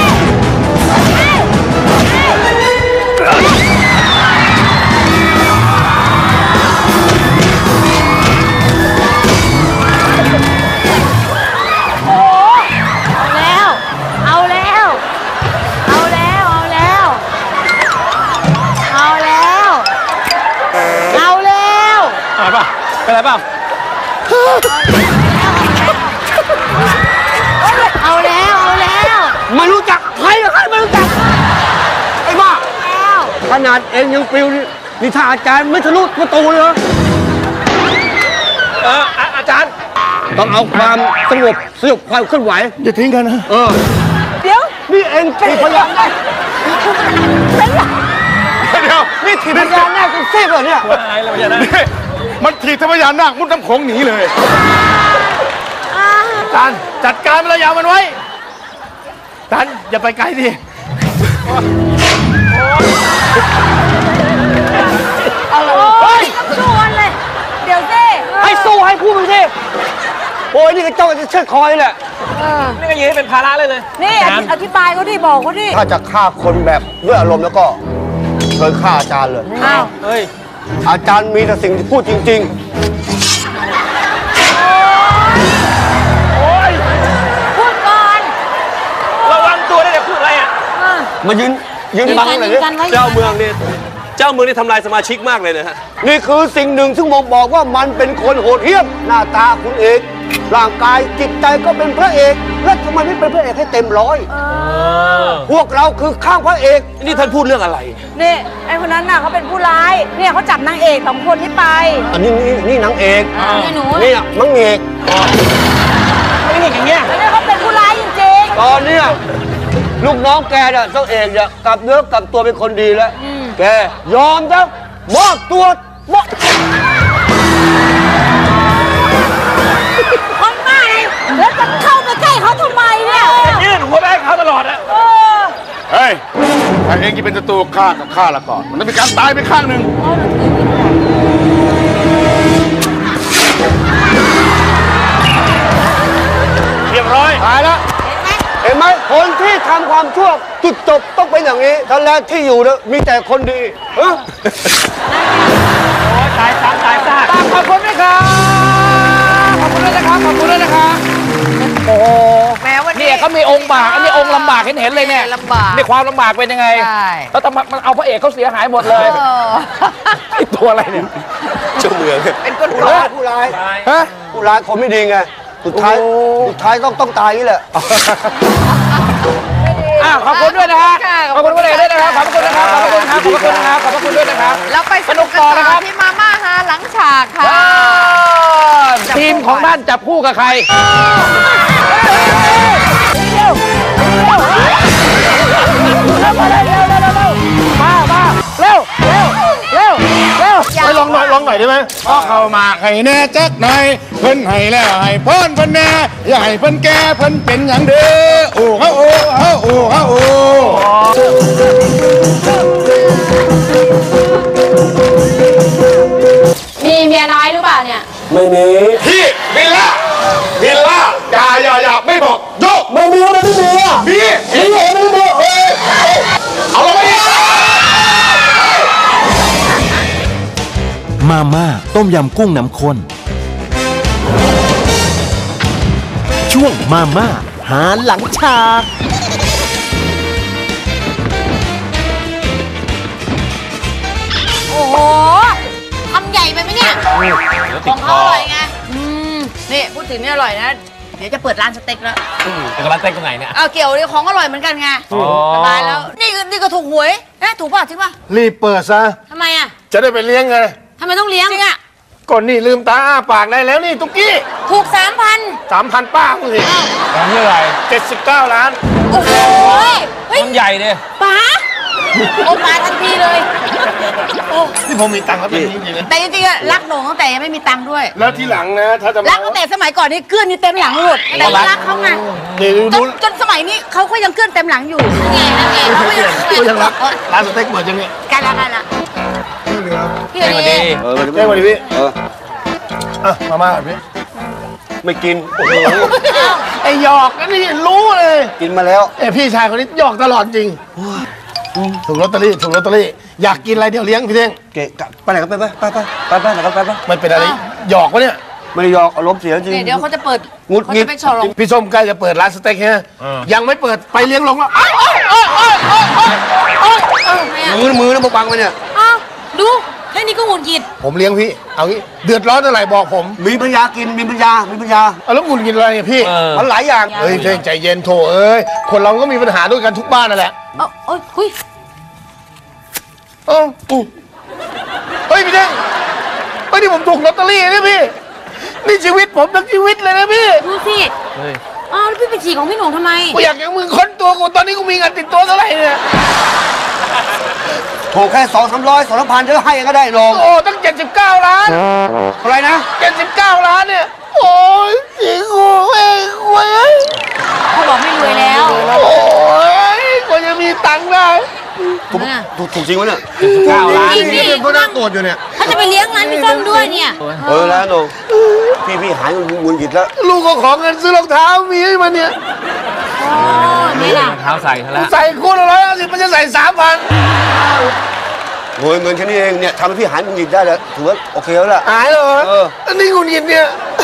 เอาแล้ว เอาแล้ว เอาแล้ว เอาแล้ว เอาแล้วอะไรป่ะเป็นอะไรป่ะเอาแล้ว เอาแล้วไม่รู้จักใครหรอกไม่รู้จัก ไอ้บ้าแล้วขนาดเองยังปลิวนี่ถ้าอาจารย์ไม่ทะลุประตูเลยเหรออาจารย์ต้องเอาความสงบความเคลื่อนไหวอย่าทิ้งกันนะเดี๋ยวนี่เองถีบพยานได้เดี๋ยวนี่ถีบพยานได้กันซีบเหรอเนี่ยอะไรเราจะได้นี่มันถีบทพยานนาคมุดน้ำโขงหนีเลยอาจารย์จัดการมันระยามันไว้อาจารย์อย่าไปไกลดิโอ้ยสู้กันเลย เดี๋ยวสิให้สู้ให้พูดมันสิโอ้ยนี่ก็จ้องจะเชือดคอยแหละนี่ก็ยืนให้เป็นภาระเลยนี่อธิบายเขาดิบอกเขาดิถ้าจะฆ่าคนแบบด้วยอารมณ์แล้วก็เชิญฆ่าอาจารย์เลยอ้าวเฮ้ยอาจารย์มีแต่สิ่งที่พูดจริงพูดก่อนระวังตัวได้แต่พูดอะไรอ่ะๆ มายืนบังเลยยืดินกันไว้เจ้าเมืองนี่ทำลายสมาชิกมากเลยนะฮะนี่คือสิ่งหนึ่งซึ่งผมบอกว่ามันเป็นคนโหดเหี้ยมหน้าตาคุณเอกร่างกายจิตใจก็เป็นพระเอกแล้วทำไมไม่เป็นพระเอกให้เต็มร้อยพวกเราคือข้างพระเอกนี่ท่านพูดเรื่องอะไรนี่ไอ้คนนั้นน่ะเขาเป็นผู้ร้าย เนี่ยเขาจับนางเอก2 คนนี้ไปอันนี้นี่นางเอกนี่หนูนี่มังเอกไม่ได้อย่างเงี้ยแล้วเนี่ยเขาเป็นผู้ร้ายจริงตอนเนี้ยลูกน้องแกเนี่ยเจ้าเอกเนี่ยกลับเนื้อกลับตัวเป็นคนดีแล้วแกยอมนะมอบตัวมอบๆคนบ้าไงแล้วจะเข้าไปใกล้เขาทำไมเนี่ยยื่นหัวไปให้เขาตลอดอ่ะเออเฮ้ย ถ้าเองจะเป็นศัตรูข้ากับข้าละก่อน มันต้องมีการตายไปข้างหนึ่งเรียบร้อยตายแล้วเห็นไหมคนที่ทำความชั่วจุดจบต้องเป็นอย่างนี้ท่านแรกที่อยู่เนี่ยมีแต่คนดีเฮ้ยตายซ้ำตายซากขอบคุณด้วยครับขอบคุณด้วยนะครับขอบคุณด้วยนะครับโอ้โหแม้วันนี้เนี่ยเขามีองค์บากอันนี้องค์ลำบากเห็นเลยเนี่ยลำบากนี่ความลำบากเป็นยังไงใช่แล้วทำไมมันเอาพระเอกเขาเสียหายหมดเลยเออไอ้ตัวอะไรเนี่ยเจ้าเมืองเป็นคนผู้ร้าร้าย ยผู้ร้ายฮะผู้ร้ายคนไม่ดีไงสุดท้ายต้องตายนี่แหละขอบคุณด้วยนะฮะขอบคุณพระเอกด้วยนะครับขอบคุณนะครับขอบคุณครับขอบคุณนะครับขอบคุณด้วยนะครับแล้วไปสนุกต่อนะกัครับนที่มาม่าฮาหลังฉากค่ะทีมของท่านจับคู่กับใครไปลองหน่อยได้ไหมก็เข้ามาให้แน่จักหน่อยเพิ่นให้แล้วให้พ้นเพิ่นแน่อย่าให้เพิ่นแก่เพิ่นเป็นอย่างเด้อโอ้ฮะโอ้ฮะโอ้ฮะโอ้มีเมียน้อยหรือเปล่าเนี่ยไม่มีพี่เอาลงไปดิมาม่าต้มยำกุ้งน้ำข้นช่วงมาม่าหาหลังฉากโอ้โหทำใหญ่ไปไหมเนี่ยของเขาอร่อยไงนี่พูดถึงนี่อร่อยนะ เดี๋ยวจะเปิดร้านสเต็กแล้วเป็นร้านเต็กตรงไหนเนี่ยเอาเกี่ยวดิของอร่อยเหมือนกันไงสบายแล้ว นี่ก็ถูกหวยถูกป่ะจริงป่ะรีบเปิดซะทำไมอ่ะจะได้ไปเลี้ยงไงทำไมต้องเลี้ยงจริงอ่ะก่อนนี่ลืมตาอ้าปากได้แล้วนี่ตุ๊กกี้ถูก 3,000 3,000 ป้ามึงสิร้านที่อะไร 79 ล้านโอ้โหเฮ้ยมันใหญ่ดิป๋าโอ้มาทันทีเลยโอ้ที่ผมมีตังค์แล้วเป็นจริงๆนะแต่จริงๆอะรักโหน่งตั้งแต่ยังไม่มีตังค์ด้วยแล้วที่หลังนะถ้าจะรักตั้งแต่สมัยก่อนนี่เกื้อนนี่เต็มหลังหมดแต่รักเขาไงเดี๋ยวจดูนสมัยนี้เขาก็ยังเกื้อนเต็มหลังอยู่ไงนั่นไงก็ยังรักร้านสเต็กเหมือนจังเนี่ยใกล้ละพี่สวัสดีดีแจ้งมาดิพี่เออมาม่าก่อนพี่ไม่กิน โอ้โหไอหยอกนั่นนี่รู้เลยกินมาแล้วพี่ชายคนนี้หยอกตลอดจริงถูกลอตเตอรี่อยากกินอะไรเดี๋ยวเลี้ยงพี่เท่งเกะกะไปไหนกันไปไหนกันไปมันเป็นอะไรหยอกวะเนี่ยไม่ได้หยอกอารมณ์เสียจริงเดี๋ยวเขาจะเปิดงุดเขางิดจะไปฉลองพี่ส้มใกล้จะเปิดร้านสเต็กฮะยังไม่เปิดไปเลี้ยงลงแล้วมือนะบังไปเนี่ยอ้าวดูแค่นี้ก็หงุดหงิดผมเลี้ยงพี่เอางี้เดือดร้อนอะไรบอกผมมีปัญญากินมีปัญญาเอาแล้วคุณกินอะไรเนี่ยพี่มันหลายอย่างเฮ้ยเท่งใจเย็นโถเอ้ยคนเราก็มีปัญหาด้วยกันทุกบ้านนั่นแหละโอ้ยคุยเอ้าเฮ้ยพี่เท่งเฮ้ยนี่ผมถูกลอตเตอรี่นะพี่นี่ชีวิตผมทั้งชีวิตเลยนะพี่ดูสิอ้าวแล้วพี่ไปฉีกของพี่หนุ่มทำไมกูอยากอย่างมึงค้นตัวกูตอนนี้กูมีเงินติดตัวเท่าไหร่เนี่ยถูกแค่200-300 2,000เดี๋ยวให้ก็ได้ลงโอ้ตั้ง79 ล้านอะไรนะ 79 ล้านเนี่ยโอ้ยสิกูเองเว้ยเขาบอกไม่รวยแล้วโอ้ยกว่าจะมีตังค์ได้ถูกจริงวะเนี่ย 9 ล้านจริงดิก็น่าโกรธอยู่เนี่ยเขาจะไปเลี้ยงร้านพี่ส้มด้วยเนี่ยแล้วลงพี่หายเงินหยิดแล้วลูกก็ขอเงินซื้อรองเท้ามีให้มันเนี่ยโอ้นี่ล่ะเท้าใส่ซะแล้วใส่คู่ละ150มันจะใส่ 3,000 โอ้ยเงินแค่นี้เองเนี่ยทำให้พี่หายเงินหยิดได้แล้วถือว่าโอเคแล้วล่ะหายเลยอันนี้คุณยินเนี่ย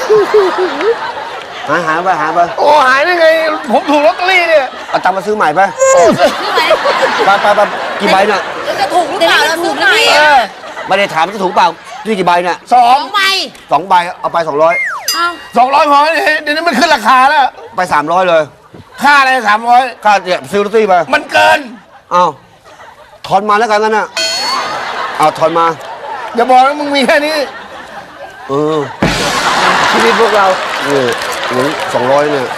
หายไปโอ้หายได้ไงผมถูกลอตเตอรี่เนี่ยเอาตังค์มาซื้อใหม่ไปซื้อไหมไปกี่ใบเนี่ยจะถูกหรือเปล่าแล้วถูกไหมไม่ได้ถามจะถูกเปล่านี่กี่ใบเนี่ย 2 ใบ 2 ใบเอาไป200 200พอเดี๋ยวนี้มันขึ้นราคาแล้วไป300เลยค่าอะไร300 ค่าเนี่ยซื้อลอตเตอรี่ไปมันเกินอ้าวถอนมาแล้วกันงั้นน่ะเอาถอนมาอย่าบอกนะมึงมีแค่นี้ ชีวิตพวกเราเงิน200เนี่ย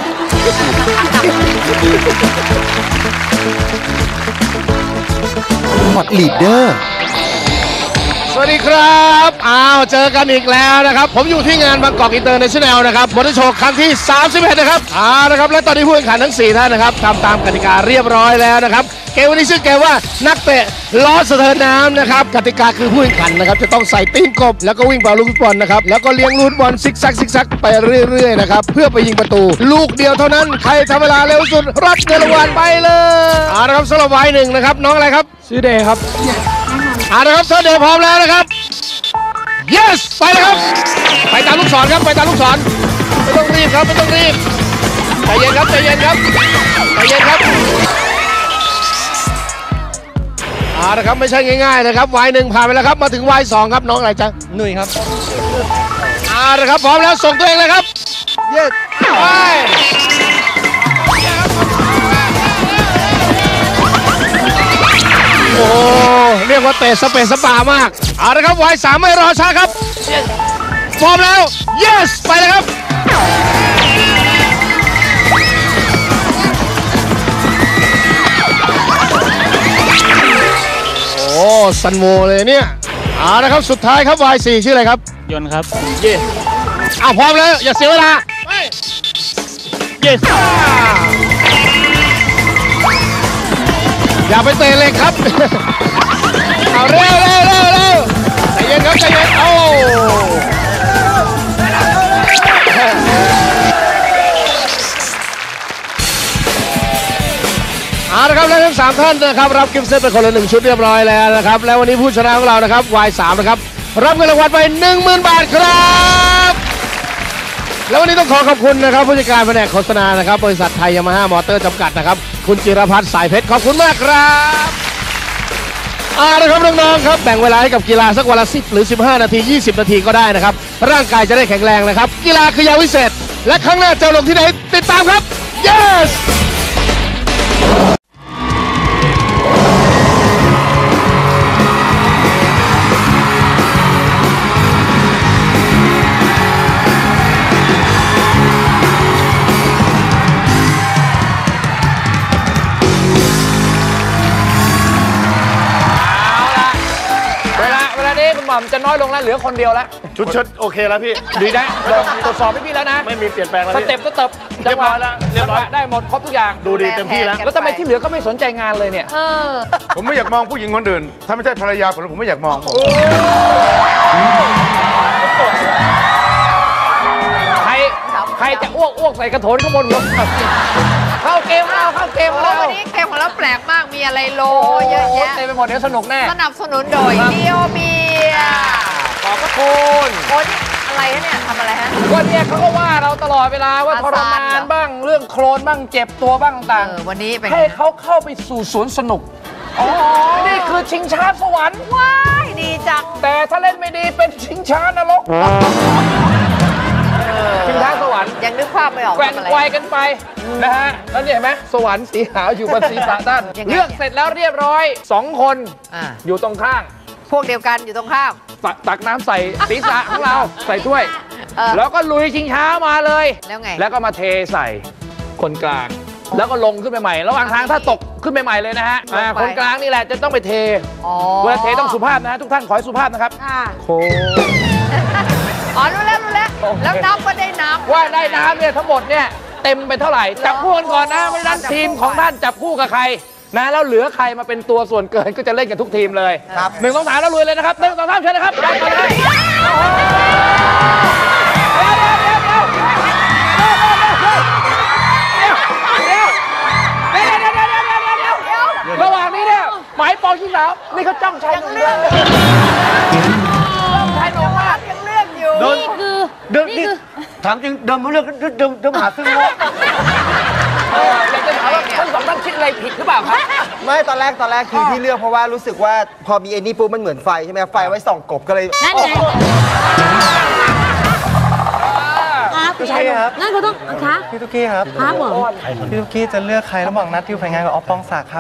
หมดลีดเดอร์สวัสดีครับเจอกันอีกแล้วนะครับ ผมอยู่ที่งานบางกอกอินเตอร์เนชั่นแนลนะครับมอเตอร์โชว์ครั้งที่ 31 นะครับนะครับ และตอนนี้ผู้แข่งขันทั้ง 4 ท่านนะครับทำตามกติกาเรียบร้อยแล้วนะครับ เกมวันนี้ชื่อเกมว่านักเตะล้อสะเทินน้ำนะครับ กติกาคือผู้แข่งขันนะครับจะต้องใส่ตีนกบ แล้วก็วิ่งเป่าลูกฟุตบอลนะครับ แล้วก็เลี้ยงลูกฟุตบอลซิกซักไปเรื่อยๆนะครับ เพื่อไปยิงประตู ลูกเดียวเท่านั้น ใครทำเวลาเร็วสุดรับเงินรางวัลไปเลยนะครับสำหรับวัยหนึ่งนะครับน้องอะไรครับชื่อเดย์ครับนะครับเซอร์เดย์พร้อมแล้วนะครับ yes ไปเลยครับไปตามลูกศรครับไปตามลูกศรไม่ต้องรีบครับไม่ต้องรีบใจเย็นครับใจเย็นครับใจเย็นครับนะครับไม่ใช่ง่ายๆนะครับวัยหนึ่งผ่านไปแล้วครับมาถึงวัย2ครับน้องอะไรจ๊ะหนุ่ยครับนะครับพร้อมแล้วส่งตัวเองเลยครับ yes ไปโอ้เรียกว่าเตะสเปซสปามากนะครับวัย3ไม่รอช้าครับพร้อมแล้ว yes ไปเลยครับโอ้ซันโวเลยเนี่ยนะครับสุดท้ายครับวัย4ชื่ออะไรครับยนต์ครับเย่พร้อมแล้วอย่าเสียเวลาไป yes อย่าไปเตะเลยครับ เอาเร็วใจเย็นครับใจเย็นเอาละครับและทั้ง3ท่านนะครับรับกิฟต์เซตไปคนละ1ชุดเรียบร้อยแล้วนะครับและวันนี้ผู้ชนะของเรานะครับ Y3 นะครับรับเงินรางวัลไป 10,000 บาทครับแล้ววันนี้ต้องขอบคุณนะครับผู้จัดการแผนกโฆษณานะครับบริษัทไทยยามาฮ่ามอเตอร์จำกัดนะครับคุณจิรพัฒน์สายเพชรขอบคุณมากครับนะครับน้องๆครับแบ่งเวลาให้กับกีฬาสักวันละ10 หรือ 15 นาที 20 นาทีก็ได้นะครับร่างกายจะได้แข็งแรงนะครับกีฬาคือยาวิเศษและครั้งหน้าจะลงที่ไหนติดตามครับ yes หม่อมจะน้อยลงแล้วเหลือคนเดียวแล้วชุดโอเคแล้วพี่ดีนะตรวจสอบให้พี่แล้วนะไม่มีเปลี่ยนแปลงแล้วสพี่เต็ปจังหวะแล้วเรียบร้อยได้หมดครบทุกอย่างดูดีเต็มที่แล้วแล้วทำไมที่เหลือก็ไม่สนใจงานเลยเนี่ยผมไม่อยากมองผู้หญิงคนอื่นถ้าไม่ใช่ภรรยาผมไม่อยากมองผมใครจะอ้วกใส่กระโถนข้างบนหัวเข้าเกมแล้ววันนี้เกมของเราแปลกมากมีอะไรโลเยอะแยะเต็มไปหมดเดี๋ยวสนุกแน่สนับสนุนโดยดีโอเบียขอบพระคุณโอ้นี่อะไรฮะเนี่ยทำอะไรฮะวันนี้เขาก็ว่าเราตลอดเวลาว่าทรมานบ้างเรื่องโคลนบ้างเจ็บตัวบ้างต่างวันนี้เป็นให้เขาเข้าไปสู่สวนสนุกนี่คือชิงช้าสวรรค์ว้ายดีจังแต่ถ้าเล่นไม่ดีเป็นชิงช้านรกชิงช้าสวรรค์ยังนึกภาพไม่ออกแกว่งไกวกันไปนะฮะแล้วเนี่ยเห็นไหมสวรรค์สีขาวอยู่บนศีรษะด้านเลือกเสร็จแล้วเรียบร้อย2 คนอยู่ตรงข้างพวกเดียวกันอยู่ตรงข้ามตักน้ำใส่ศีรษะของเราใส่ถ้วยแล้วก็ลุยชิงช้ามาเลยแล้วไงแล้วก็มาเทใส่คนกลางแล้วก็ลงขึ้นไปใหม่ระหว่างทางถ้าตกขึ้นไปใหม่เลยนะฮะคนกลางนี่แหละจะต้องไปเทเวลาเทต้องสุภาพนะฮะทุกท่านขอให้สุภาพนะครับโค้อ๋อรู้แล้วแล้วนับว่าได้น้ำว่าได้น้ำเนี่ยทั้งหมดเนี่ยเต็มไปเท่าไหร่จับคู่กันก่อนนะไม่นั้นทีมของท่านจับคู่กับใครนะแล้วเหลือใครมาเป็นตัวส่วนเกินก็จะเล่นกันทุกทีมเลยครับ1 2 3แล้วลุยเลยนะครับ1 2 3เชิญนะครับไปก่อนเลยระหว่างนี้เนี่ยหมายปองชิงสาวนี่เขาจ้องชายหนุ่มเลยจ้องชายหนุ่มมากยังเลือกอยู่นี่ถามจริงเดิมมาเลือกเดิมหาซื้อวะอยากจะถามว่าทั้ง2 ท่านคิดอะไรผิดหรือเปล่าครับไม่ตอนแรกคือที่เลือกเพราะว่ารู้สึกว่าพอมีไอ้นี่ปุ๊บมันเหมือนไฟใช่ไหมไฟไว้ส่องกบก็เลยนั่นไงใช่ครับนั่นเขาต้องคะพี่ตุ๊กกี้ครับครับผมพี่ตุ๊กกี้จะเลือกใครระหว่างนัดทิวไฟงานกับออฟปองศักดิ์ครับ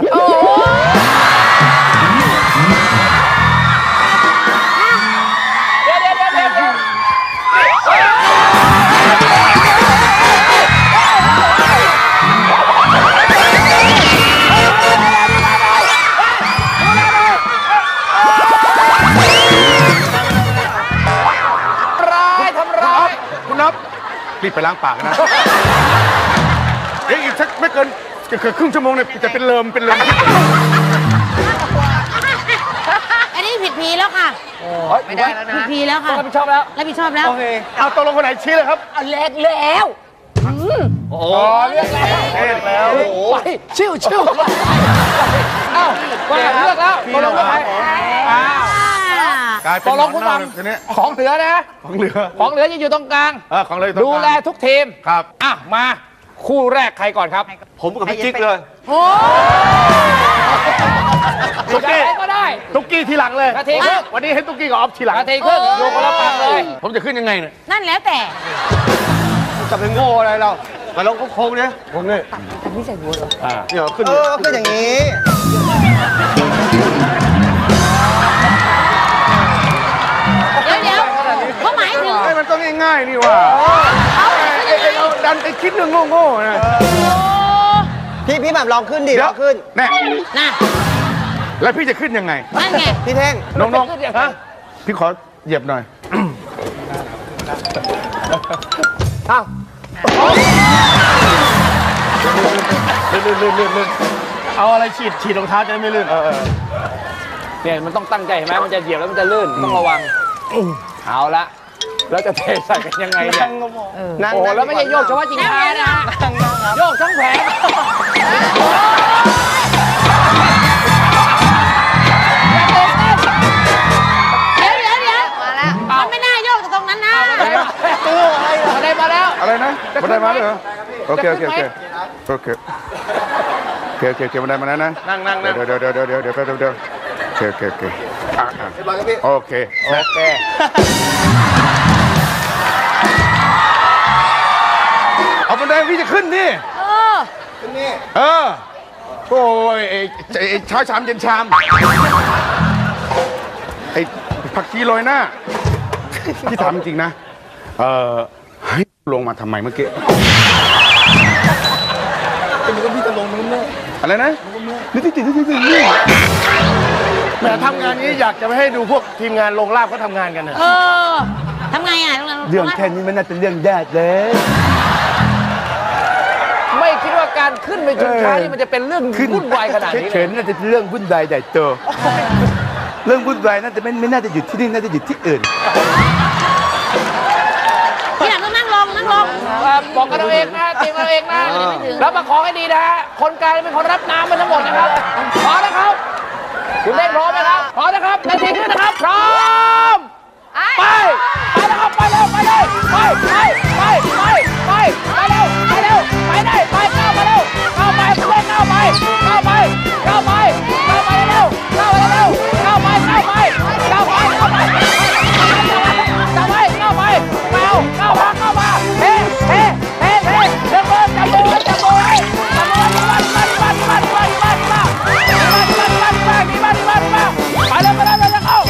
คุณนับรีบไปล้างปากนะเดี๋ยวอีกสักไม่เกินครึ่งชั่วโมงเนี่ยจะเป็นเลิมอันนี้ผิดพีแล้วค่ะไม่ได้แล้วนะผิดพีแล้วค่ะรับผิดชอบแล้วรับผิดชอบแล้วโอเคเอาตกลงคนไหนชี้เลยครับเอาแล้วโอ้เลือกแล้วไปชิวเอ้าว่าเลือกแล้วตกลงใครอ้าวกลายตเป็นกลงคุณหนบัอง ทีนี้ของเหลือนะของเหลือของเหลือจะอยู่ตรงกลางของเหลืออยู่ตรงกลางดูแลทุกทีมครับอ่ะมาคู่แรกใครก่อนครับผมกับพี่จิ๊กเลยโอ้ตุ๊กกี้ก็ได้ตุ๊กกี้ทีหลังเลยนาทีครึ่งวันนี้ให้ตุ๊กกี้กับออฟทีหลังนาทีครึ่งโยกคนละฝั่งเลยผมจะขึ้นยังไงเนี่ยนั่นแล้วแต่จะเป็นโง่อะไรเรามาลองโค้งๆเนี่ยผมเนี่ยเดี๋ยวขึ้นก็อย่างนี้เดี๋ยวเขาหมายถึงไอ้มันต้องง่ายๆนี่ว่าเราดันไปคิดเรื่องโง่ๆนะพี่แบบลองขึ้นดิลองขึ้นแน่น่ะแล้วพี่จะขึ้นยังไงนั่นไงพี่เท่งน้องขึ้นอย่างฮะๆพี่ขอเหยียบหน่อยลื่นเอาอะไรฉีดรองเท้าจะได้ไม่ลื่นเนี่ยมันต้องตั้งใจเห็นไหมมันจะเหยียบแล้วมันจะลื่นต้องระวังเอาละแล้วจะเทใส่กันยังไงเนี่ยโอ้แล้วไม่ใช่โยกเฉพาะจริงๆนะโยกทั้งแผงเลยเหรอโอเคบันไดมาแล้วนะนั่งเดี๋ยวโอเคเอาบันไดพี่จะขึ้นนี่ขึ้นนี่โอ้ยไอ้เช้าชามเย็นชามไอ้ผักชีโรยหน้าพี่ถามจริงนะให้ลงมาทำไมเมื่อกี้เป็นก็พี่จะลงนู้นเลยอะไรนะนี่แหมทำงานนี้อยากจะไปให้ดูพวกทีมงานโรงลาบเขาทำงานกันเนอะทำไงอ่ะเรื่องแค่นี้มันน่าจะเรื่องแย่เลยไม่คิดว่าการขึ้นไปชิงช้านี่มันจะเป็นเรื่องวุ่นวายขนาดนี้เฉยๆน่าจะเป็นเรื่องวุ่นวายใหญ่โตเรื่องวุ่นวายน่าจะไม่น่าจะหยุดที่นี่น่าจะหยุดที่อื่นพี่หลังต้องนั่งลงบอกกันเอาเองนะทีมเราเองนะแล้วมาขอให้ดีนะฮะคนกลางเป็นคนรับน้ำมันทั้งหมดนะครับพร้อมนะครับคุณเล่นพร้อมไหมครับพร้อมนะครับนาทีขึ้นนะครับพร้อมไปนะครับไปเร็วไปเลยไปเร็วไปได้ไปก้าวมาเร็วก้าวไปเล่นก้าวไปเร็วก้าวไปก้าวไปแมวก้าวมาเฮ้เดินเบิร์จับมือจับมือไปเลยเข้า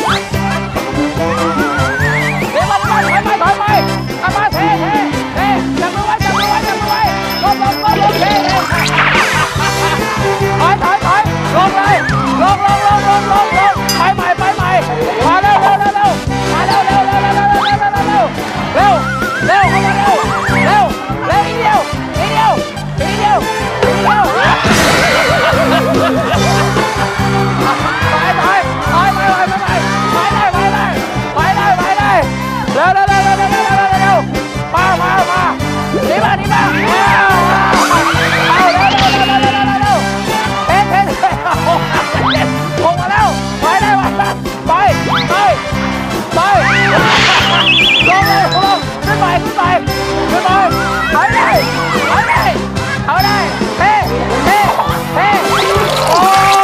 เดี๋ยวถอยไปเทจับมือไว้ลงเทถอยลงเลยลงไปใหม่มาเร็วเข้ามาเร็วอีกเดียวไปได้เร็วมานี่มาเอาเร็วลงมาแล้วไปได้ไปลงขึ้นไปไปได้เอาได้เฮ้โอ้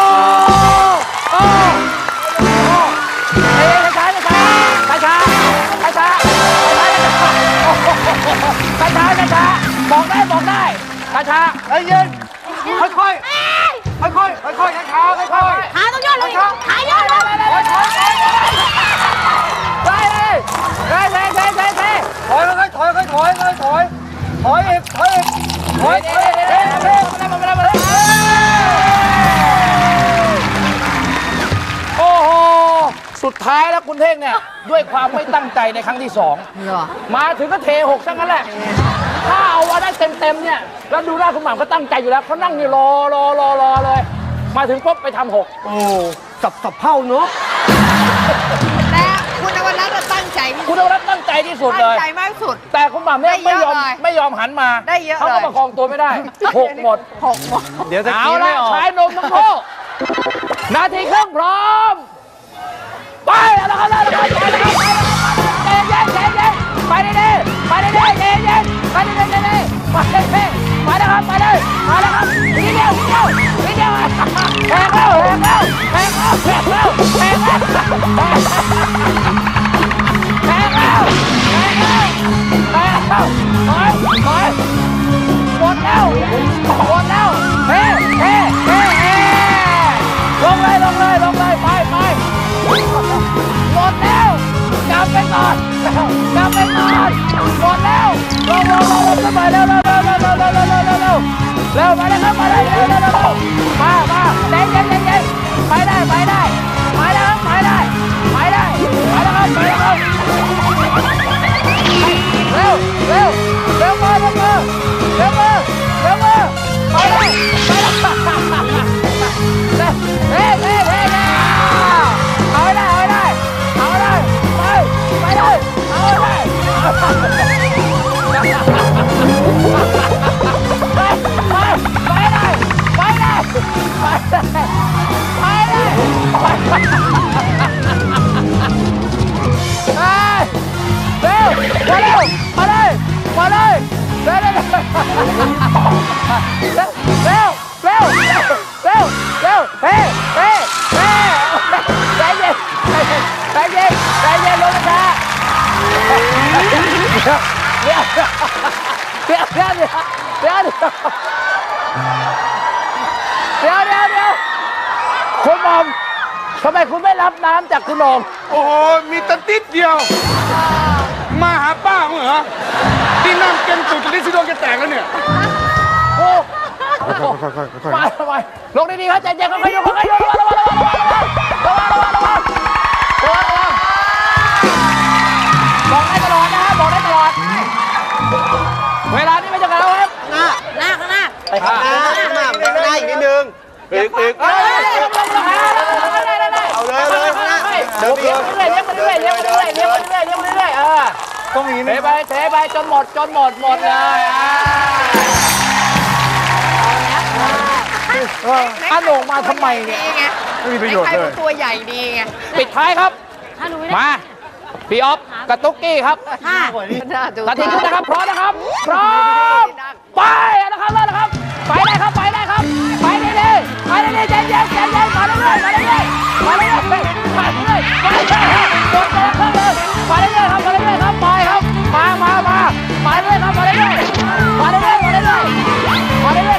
ช้าบอกได้ช้าเย็นค่อยช้าขาต้องย่อลงขาย่อลงไปเลยถอยอีกโอ้โหสุดท้ายแล้วคุณเท่งเนี่ยด้วยความไม่ตั้งใจในครั้งที่2มาถึงก็เท6ซะงั้นแหละถ้าเอาว่าได้เต็มเนี่ยแล้วดูหน้าคุณหม่ำก็ตั้งใจอยู่แล้วเขานั่งนี่รอเลยมาถึงปุ๊บไปทำ6 โอ้สับเผ่าเนาะแต่คุณนวรัตน์ตั้งใจที่สุดเลยตั้งใจมากสุดแต่คุณหม่ำเนี่ยไม่ยอมหันมาได้เยอะเขาก็ประคองตัวไม่ได้6หมดเดี๋ยวจะเอาละชายนมทั้งคู่นาทีครึ่งพร้อมไปแล้วครับเย็นไปได้เย็นไปนะครับนิดเดียวแทงแล้วถอยหมดแล้วเฮ้ลงเลยไปหมดแล้วกลับไปก่อนหมดแล้วลงขึ้นไปเร็วไปเลยครับมาใจเย็นไปได้ครับไปแล้วครับเร็วมาไปเลยมาเลยเร็วเร็วเร็วเร็วเฮ้เฮ้เฮ้ใจเย็นใจเย็นใจเย็นลงมาเดี๋ยวคุณบอมทำไมคุณไม่รับน้ำจากคุณโหน่งโอ้โหมีแตัติดเดียวมาหาป้าเหรอที่นั่งเก่งสุดจนลิ้นซีโดนแกแตกแล้วเนี่ยโอ้มาทำไมลงดีๆครับใจเย็นค่อยๆยกค่อยๆยกระวังบอกได้ตลอดนะฮะบอกได้ตลอดเวลานี้ไม่จำกัดแล้วครับหน้าข้างหน้าไปข้างหน้าอีกนิดนึงอีกเอาเลยเดินเลี้ยงไปเรื่อยต้องนี้เทไปจนหมดเลยอันโหน่งมาทำไมเนี่ยนี่ไงไม่มีประโยชน์เลยตัวใหญ่ดีไงปิดท้ายครับถ้าหนูไม่มาพี่อ๊อฟกับตุ๊กกี้ครับห้าตัดทิ้งนะครับพร้อมนะครับพร้อมไปนะครับเริ่มนะครับไปได้ครับไปได้ครับไปได้เลยใจเย็นมาเรื่อยกดเลยครับไปเรื่อยครับไปครับมาเรื่อยครับไปเรื่อยครับไปดีๆค่อยๆเท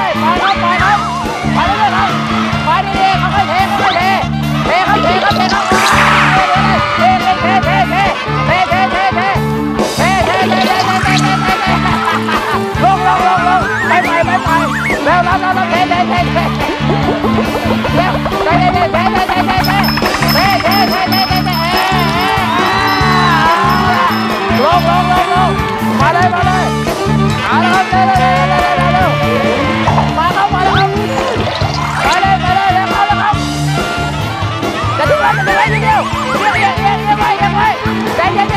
ลงไปแล้วรับเทลงมาเลยเอาละครับเร็วมาครับไปเลยครับจะดูอะไรนิดเดียวยังไงใจเย็น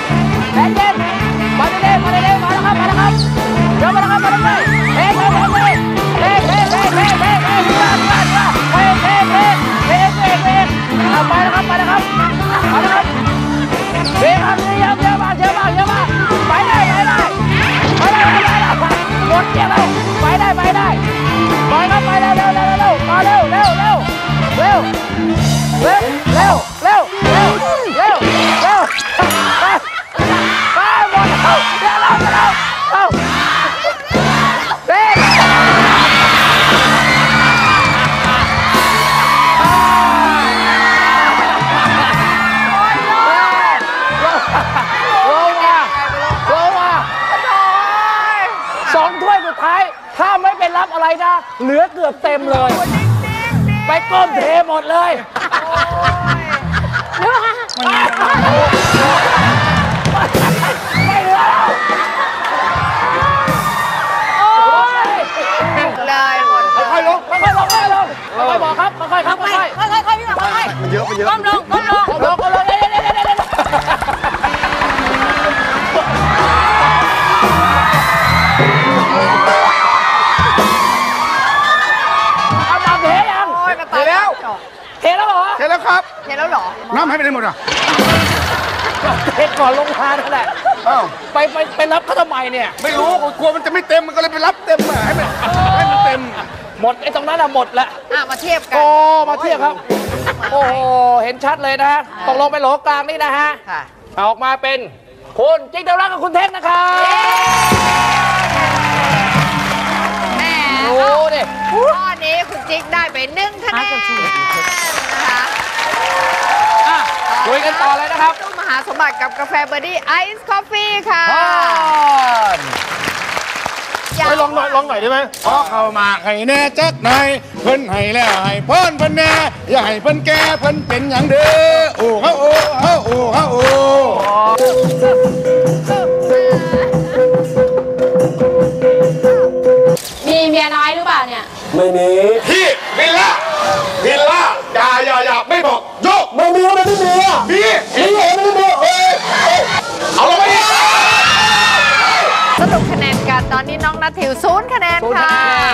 มาเลยมาแล้วครับเดี๋ยวมาแล้วครับมาเลยเฮ้ไปครับเยอะมากไปได้หมดเกี่ยวแล้วไปได้ไปครับไปเร็วมาเร็วหมดเอาเต้2 ถ้วยสุดท้ายถ้าไม่เป็นรับอะไรนะเหลือเกือบเต็มเลยไปก้มเทหมดเลยไม่เหลือแล้วเลยหมดค่อยๆลงค่อยๆบอกครับค่อยๆครับค่อยๆพี่บอกค่อยๆมันเยอะก้มลงเอาน้ำเทยังเทแล้วเทแล้วเหรอเสร็จแล้วครับเทแล้วเหรอน้ำให้ไปได้หมดอ่ะเทก่อนลงทานนั่นแหละไปรับเขาทำไมเนี่ยไม่รู้กลัวมันจะไม่เต็มมันก็เลยไปรับเต็มอ่ะให้มันเต็มหมดไอ้ตรงนั้นหมดแล้วมาเทียบกันโอ้มาเทียบครับโอ้เห็นชัดเลยนะฮะตกลงไปโหลกลางนี่นะฮะออกมาเป็นคุณจิ๊กเดารักกับคุณเทคนะครับแหมดูดิข้อนี้คุณจิ๊กได้ไป1 คะแนนนะคะคุยกันต่อเลยนะครับตู้มหาสมบัติกับกาแฟเบอร์ดี้ไอซ์คอฟฟี่ค่ะไปลองหน่อยได้ไหมพอเข้ามาให้แน่จักหน่อยเพิ่นให้แล้วให้เพิ่นแน่อย่าให้เพิ่นแก่เพิ่นเป็นอย่างเด้อโอ้เฮาโอ้เฮาโอ้เฮาโอ้มีเมียน้อยหรือเปล่าเนี่ยไม่มีพี่วิลล่าอย่าไม่บอกโยกไม่มีอะไรไม่มีอ่ะพี่ไม่มีเอาลงไปดิสรุปคะแนนกันตอนนี้น้องนัททิว0 คะแนนค่ะ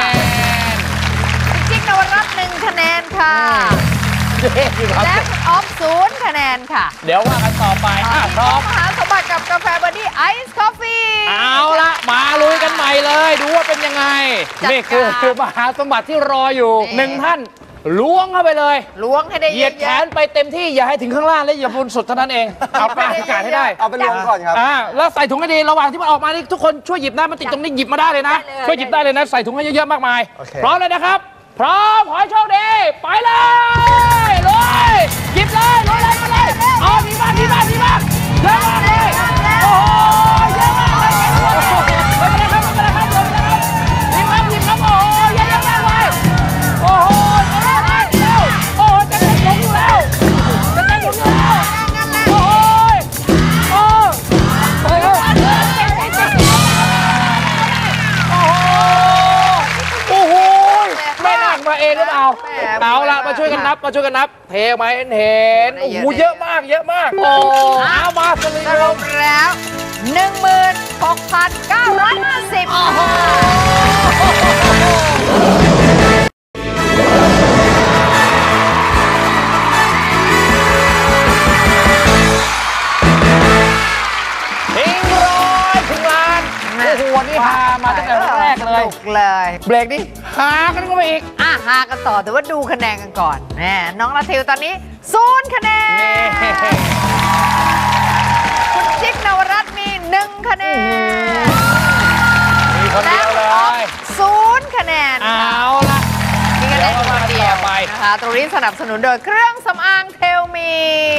จิ๊กนวรัตน์1 คะแนนค่ะและคุณออฟ0 คะแนนค่ะเดี๋ยวว่ากันต่อไปพร้อมมหาสมบัติกับกับกาแฟบอดี้ไอซ์คอฟฟี่เอาละมาลุยกันใหม่เลยดูว่าเป็นยังไงจัดการนี่คือมหาสมบัติที่รออยู่นี่หนึ่งท่านล้วงเข้าไปเลยล้วงให้ได้เหยียดแขนไปเต็มที่อย่าให้ถึงข้างล่างและอย่าบนสุดเท่านั้นเองเอาไปอากาศให้ได้เอาไปรวมก่อนครับแล้วใส่ถุงให้ดีระหว่างที่มันออกมานี่ทุกคนช่วยหยิบนะมันติดตรงนี้หยิบมาได้เลยนะช่วยหยิบได้เลยนะใส่ถุงให้เยอะๆมากมายโอเคพร้อมเลยนะครับพร้อมขอให้โชคดีไปเลยเลยหยิบเลยลุยเลยมาเลยเอาดีมากดีมากดีมากเยอะมากเลยโอ้โหเยอะมากเลยไม่เป็นไรครับไม่เป็นไรครับไม่เป็นไรครับหยิบครับหยิบครับโอ้โหเยอะมากเลยโอ้โหจะได้แล้วโอ้โหจะได้ถุงอยู่แล้วจะได้ถุงอยู่แล้วโอ้โหโอ้โหโอ้โหไม่หนักมาเองหรือเปล่าเอาละมาช่วยกันนับมาช่วยกันนับเทไหมเห็นโอ้โหเยอะมากเยอะมากโอ้เอามาสลิสรุปแล้ว 16,950 ทิ้งร้อยถึงล้านโอ้โหวันนี้ฮามาตั้งแต่แรกเลยสนุกเลยเบรกนี้หากันก็ไปอีกหากันต่อแต่ว่าดูคะแนนกันก่อนแหมน้องนาทิวตอนนี้0 คะแนน คุณจิ๊กนวรัตน์มี1 คะแนนมีคนเดียวเลย 0 คะแนนเอาละมีคะแนนอยู่คนเดียวไปนะคะตรงนี้สนับสนุนโดยเครื่องสำอางเทลมี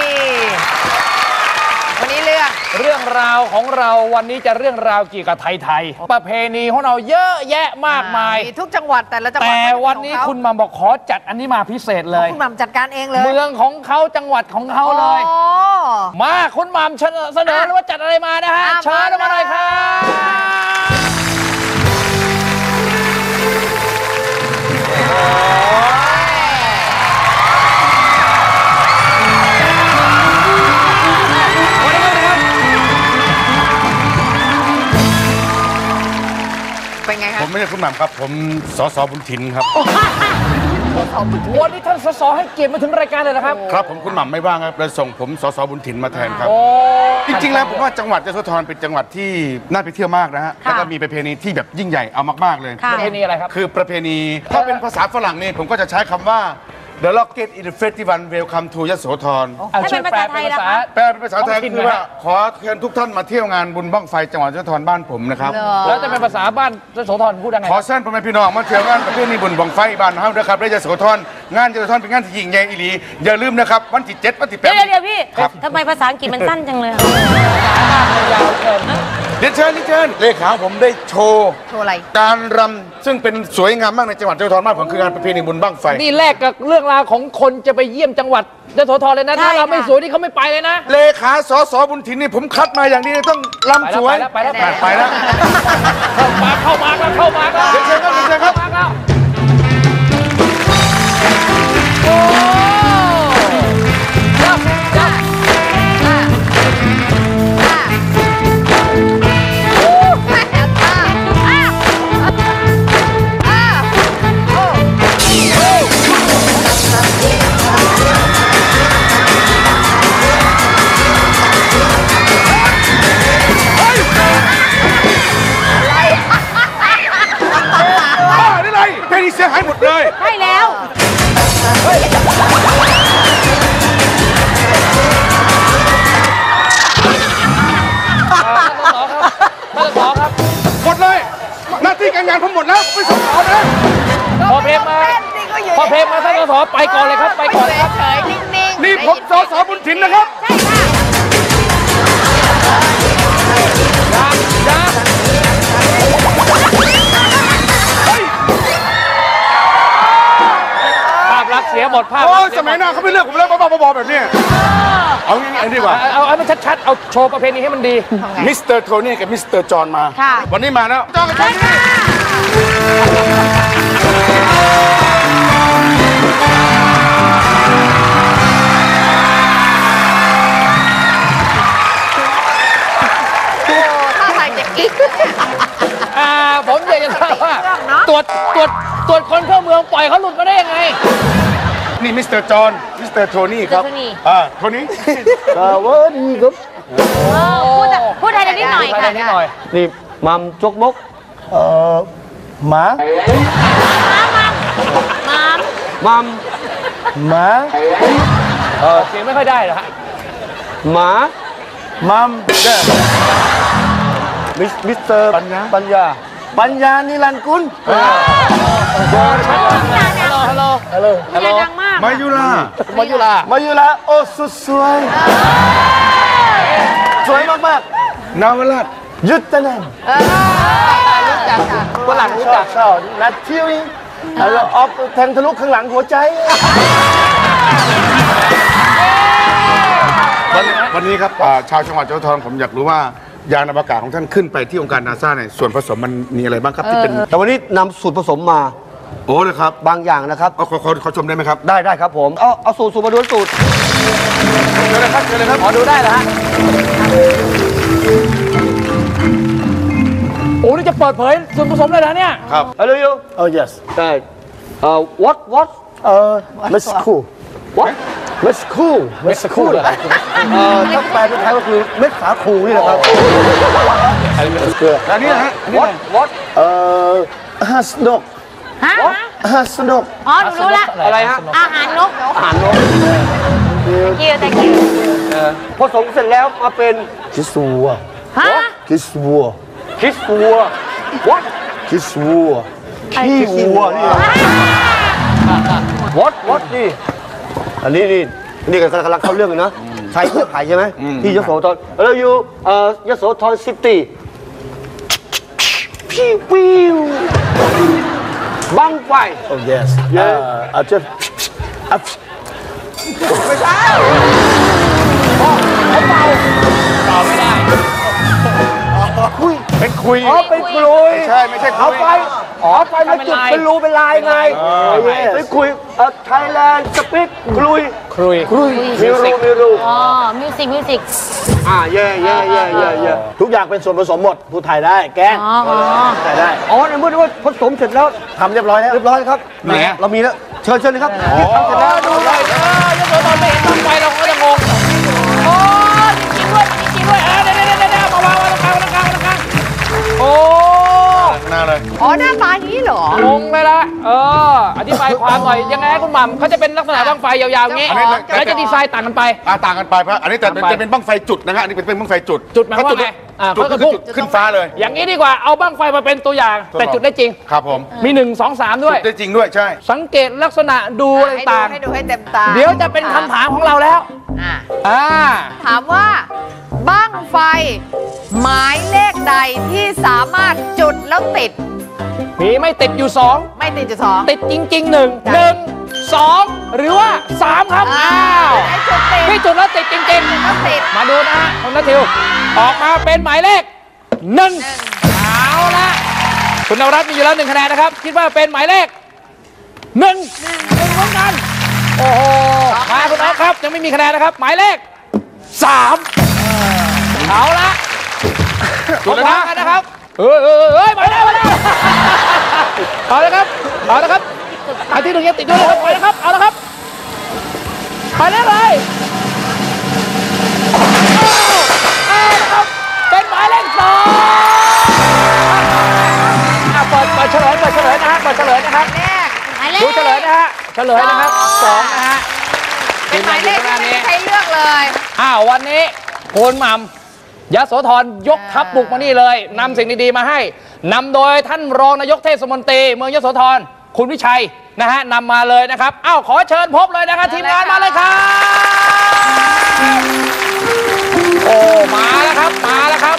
วันนี้เรื่องราวของเราวันนี้จะเรื่องราวเกี่ยวกับไทยๆประเพณีของเราเยอะแยะมากมายทุกจังหวัดแต่ละจังหวัดแต่วันนี้คุณมาบอกขอจัดอันนี้มาพิเศษเลยคุณหม่ำจัดการเองเลยเมืองของเขาจังหวัดของเขาเลยโอ้มาคุณหม่ำเสนอว่าจัดอะไรมานะฮะอ่ะเชิญมาเลยครับเป็นไงครัผบมไม่ใช่คุณหม่ำครับ ผมสสบุญถิ่นครับวันนี้ท่านสสให้เกียรติมาถึงรายการเลยนะครับครับผมคุณหม่ำไม่ว่างครับเลยส่งผมสสบุญถิ่นมาแทนครับโอ้จริงๆแล้วผมว่าจังหวัดยโสธรเป็นจังหวัดที่น่าไปเที่ยวมากนะฮะแล้วก็มีประเพณีที่แบบยิ่งใหญ่เอามากๆเลยประเพณีอะไรครับคือประเพณีถ้าเป็นภาษาฝรั่งนี่ผมก็จะใช้คำว่า The Rocket in the Festival Welcome to ยโสธรเอาช่วยแปลเป็นภาษาแปลเป็นภาษาไทยคือว่าขอเชิญทุกท่านมาเที่ยวงานบุญบั้งไฟจังหวัดยโสธรบ้านผมนะครับแล้วจะเป็นภาษาบ้านยโสธรพูดยังไงขอเชิญพ่อแม่พี่น้องมาเที่ยวงานประเพณีบุญบั้งไฟบ้านเฮานะครับและยโสธรงานยโสธรเป็นงานที่ยิ่งใหญ่อีหลีอย่าลืมนะครับวันที่7วันที่8 เดี๋ยวพี่ครับทำไมภาษาอังกฤษมันสั้นจังเลยอะยาวเกินเรียนเชิญเลขาผมได้โชว์โชว์อะไรการรำซึ่งเป็นสวยงามมากในจังหวัดยโสธรมากผมคืองานประเพณีบุญบั้งไฟนี่แลกกับเรื่องราวของคนจะไปเยี่ยมจังหวัดยโสธรเลยนะ ถ้าเราไม่สวยนี่เขาไม่ไปเลยนะเลขาสสบุญถิ่นนี่ผมคัดมาอย่างนี้ต้องรำสวยไปแล้วไปแล้วเข้ามาแล้วเดี๋ยวเชิญครับเดี๋ยวเชิญครับเข้ามาแล้วบ้าหรือไรเพลงนี้เสียหายหมดเลยใช่แล้วหมดเลย หน้าที่การงานผมหมดแล้วไม่ส่งต่อนะพอเพลงมาท่านสสไปก่อนเลยครับไปก่อนเลยครับเฉยๆนิ่งๆนี่ผมสสบุญถิ่นนะครับภาพลักษณ์เสียหมดภาพโอ้ลักยษณ์เสีสยหมมัยดหน้าเขาไม่เลือกผมแล้วบ้าๆบอๆแบบนี้เอางี้ดีกว่าเอามันชัดๆเอาโชว์ประเพณีให้มันดีมิสเตอร์โทนี่กับมิสเตอร์จอห์นมาค่ะวันนี้มาแล้วจอห์นกับโทนี่ท่าทางจะกิ๊กผมอยากจะทราบว่าเนอะตรวจคนเข้าเมืองปล่อยเขาหลุดมาได้ยังไงนี่มิสเตอร์จอห์นมิสเตอร์โทนี่ครับโทนี่โทนี่สวัสดีครับพูดไทยได้นิดหน่อยค่ะนี่มัมจกมกหมา มัม หมาเสียงไม่ค่อยได้เหรอฮะหมา มัมมิสเตอร์ปัญญานิรันดร์กุลฮัลโหลดังมากมายุรามายุราโอ้สุดสวยสวยมากๆนาวราชยุทธนันท์รู้จักค่ะฝรั่งรู้จักชอบนัททิวแล้วออฟแทงทะลุข้างหลังหัวใจวันนี้ครับชาวจังหวัดยโสธรผมอยากรู้ว่ายานอวกาศของท่านขึ้นไปที่องค์การนาซาเนี่ยส่วนผสมมันมีอะไรบ้างครับที่เป็นแต่วันนี้นำสูตรผสมมาโอ้เลยครับบางอย่างนะครับขอชมได้ไหมครับได้ครับผม เอาสูตรมาดูสูตรเชิญเลยครับเชิญเลยครับขอดูได้เหรอฮะโอ้นี่จะเปิดเผยส่วนผสมเลยนะเนี่ยครับ Hello you Oh yes ได้ what Let's cool What Let's cool สักครู่เลยถ้าแปลเป็นไทยก็คือเม็ดสาคูนี่แหละครับแล้วนี่นะฮะ What ฮัสดกฮะฮัสดกอ๋อหนูรู้ละอะไรฮะอาหารนกอาหารนก thank you ผสมเสร็จแล้วมาเป็นคิสวัวฮะคิสวัว What คิสวัวขี้วัวนี่ What นี่อันนี้กำลังเข้าเรื่องเลยนะใช้เพื่อขายใช่ไหมที่ยโสธรแล้วอยู่ยโสธรซิตี้พิวบังไฟ Oh yes อาจจะไม่ใช่เป็นคุยอ๋อเป็นกลุยไม่ใช่คุยเอาไฟมาจุดเป็นรูเป็นลายไงเป็นคุยไทยแลนด์สปิกกลุยมีรูอ๋อ มิวสิกเย่ทุกอย่างเป็นส่วนผสมหมดพูดไทยได้แกงอ๋อไทยได้ในเมื่อผสมเสร็จแล้วทำเรียบร้อยครับเรามีแล้วเชิญเลยครับที่ทำเสร็จแล้วดูเลยยโสธรไม่เห็นต้นไฟเราก็จะงงโอ้จริงด้วยเดี๋ยวมาวางตรงกลางโอ้หน้าเลยอ๋อหน้าตาอย่างนี้เหรองงเลยละอธิบายความหน่อยยังไงคุณหม่ำเขาจะเป็นลักษณะบ้างไฟยาวๆอย่างนี้แล้วจะดีไซน์ต่างกันไปต่างกันไปเพราะอันนี้แต่จะเป็นบั้งไฟจุดนะฮะอันนี้เป็นบั้งไฟจุดจุดหมายว่าไงจุดก็คือจุดขึ้นฟ้าเลยอย่างนี้ดีกว่าเอาบ้างไฟมาเป็นตัวอย่าง แต่จุดได้จริงครับผมมี1 2 3ด้วยได้จริงด้วยใช่สังเกตลักษณะดูอะไรต่างให้ดูให้เต็มตาเดี๋ยวจะเป็นคำถามของเราแล้วถามว่าบ้างไฟ หมายเลขใดที่สามารถจุดแล้วติดมีไม่ติดอยู่2 ไม่ติดจุดสองติดจริงๆ1 2 หรือว่า3ครับให้จุดติดพี่จุดแล้วติดจริงก็ติดๆมาดูนะฮะคุณนัททิวออกมาเป็นหมายเลข1เอาละคุณนวรัตน์มีอยู่แล้ว1คะแนนนะครับคิดว่าเป็นหมายเลข1เหมือนกันโอ้โหมาคุณอ๊อฟครับยังไม่มีคะแนนนะครับหมายเลข3เอาละจุดแล้วนะครับมาแล้วเอาละครับอันที่1ยังติดด้วยเลยครับไปนะครับเอาละครับไปเลยเอาละครับเป็นหมายเลข2เปิดเฉลยนะฮะนะครับหมายเลขดูเฉลยนะฮะนะครับ2นะฮะเป็นหมายเลขที่ไม่มีใครเลือกเลยวันนี้คุณหม่ำยโสธรยกทัพบุกมานี่เลยนำสิ่งดีๆมาให้นำโดยท่านรองนายกเทศมนตรีเมืองยโสธรคุณวิชัยนะฮะนำมาเลยนะครับขอเชิญพบเลยนะครับทีมงานมาเลยครับโอ้มาแล้วครับเมืองยโส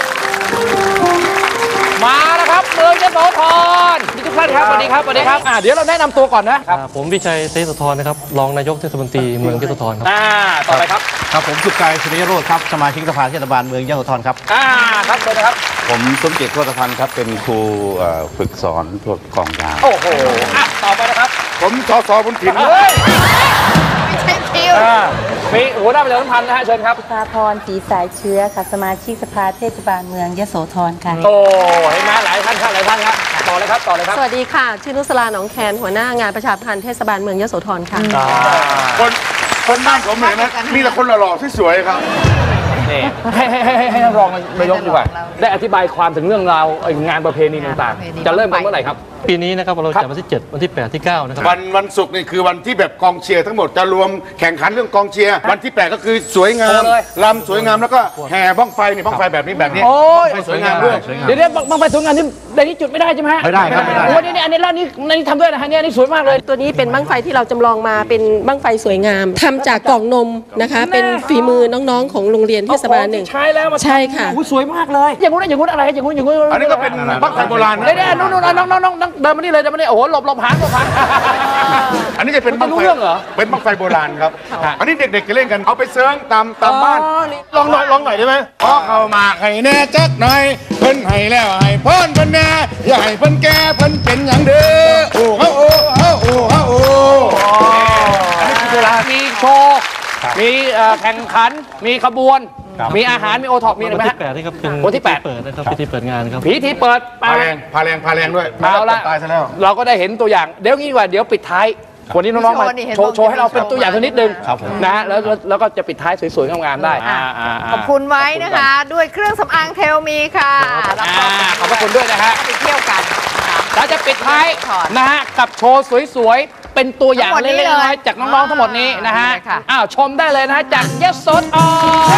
ธรทุกท่านครับสวัสดีครับเดี๋ยวเราแนะนำตัวก่อนนะครับผมวิชัยเทศธรนะครับรองนายกเทศมนตรีเมืองยโสธรครับต่อไปครับครับผมสุขใจสุริยโรจน์ครับสมาชิกสภาเทศบาลเมืองยโสธรครับครับเชิญนะครับผมสมเกียรติโคตรพันธ์ครับเป็นครูฝึกสอนพวกกองยาวโอ้โหต่อไปนะครับผมสบุญถิ่นไม่ใช่คิวมีหัวหน้าประชาสัมพันธ์นะฮะเชิญครับสุภาพรศรีสายเชื้อค่ะสมาชิกสภาเทศบาลเมืองยโสธรค่ะโอ้เห็นไหมหลายท่านครับต่อเลยครับสวัสดีค่ะชื่อนุสราหนองแคนหัวหน้างานประชาสัมพันธ์เทศบาลเมืองยโสธรค่ะคนบ้านผมเห็นไหมมีแต่คนหล่อๆสวยๆครับนี่ให้ท่านรองนายกดีกว่าได้อธิบายความถึงเรื่องราวงานประเพณีต่างๆจะเริ่มกันเมื่อไหร่ครับปีนี้นะครับเราจัดวันที่ 7 วันที่ 8 ที่ 9 นะครับวันศุกร์นี่คือวันที่แบบกองเชียร์ทั้งหมดจะรวมแข่งขันเรื่องกองเชียร์วันที่ 8 ก็คือสวยงามลำสวยงามแล้วก็แห่บ้องไฟนี่บ้องไฟแบบนี้โอ้ยสวยงามด้วยเดี๋ยวบ้องไฟสวยงามที่ในนี้จุดไม่ได้ใช่ไหมฮะไม่ได้ครับไม่ได้โอ้นี่อันนี้แล้วนี่ทำด้วยนะฮะนี่สวยมากเลยตัวนี้เป็นบั้งไฟที่เราจำลองมาเป็นบั้งไฟสวยงามทำจากกล่องนมนะคะเป็นฝีมือน้องๆของโรงเรียนเทศบาล 1ใช่แล้วใช่ค่ะสวยมากเลยอย่างงู้นอะไรอย่างงู้นอันนี้ก็เป็นบั้งไฟโบราณนะได้ๆน้องเดินมานี่เลยเดินมานี่โอ้โหหลบหางอันนี้จะเป็นบั้งไฟเป็นบั้งไฟโบราณครับอันนี้เด็กๆจะเล่นกันเอาไปเซิร์งตามบ้านลองหน่อยได้ไหมพอเข้ามาให้แน่จักหน่อยเพิ่นให้แล้วให้เพิ่นแน่อย่าให้เพิ่นแก่เพิ่นเป็นอย่างเด้อโอ้โหอันนี้คือโบราณมีโชว์มีแข่งขันมีขบวนมีอาหารมีโอท็อปมีอะไรไหมวันที่ 8 นี่ครับเป็นวันที่ 8 เปิดนะครับพิธีเปิดงานครับพิธีเปิดพาแรงด้วยเอาละตายซะแล้วเราก็ได้เห็นตัวอย่างเดี๋ยวงี้ดีกว่าเดี๋ยวปิดท้ายวันนี้น้องๆมาโชว์ให้เราเป็นตัวอย่างสักนิดนึงนะแล้วก็จะปิดท้ายสวยๆงามๆได้ขอบคุณไว้นะคะด้วยเครื่องสำอางเทลมีค่ะขอบคุณด้วยนะฮะไปเที่ยวกันเราจะปิดท้ายนะฮะกับโชว์สวยๆเป็นตัวอย่างเล็กๆน้อยๆจากน้องๆทั้งหมดนี้นะฮะชมได้เลยนะฮะจากยโสธร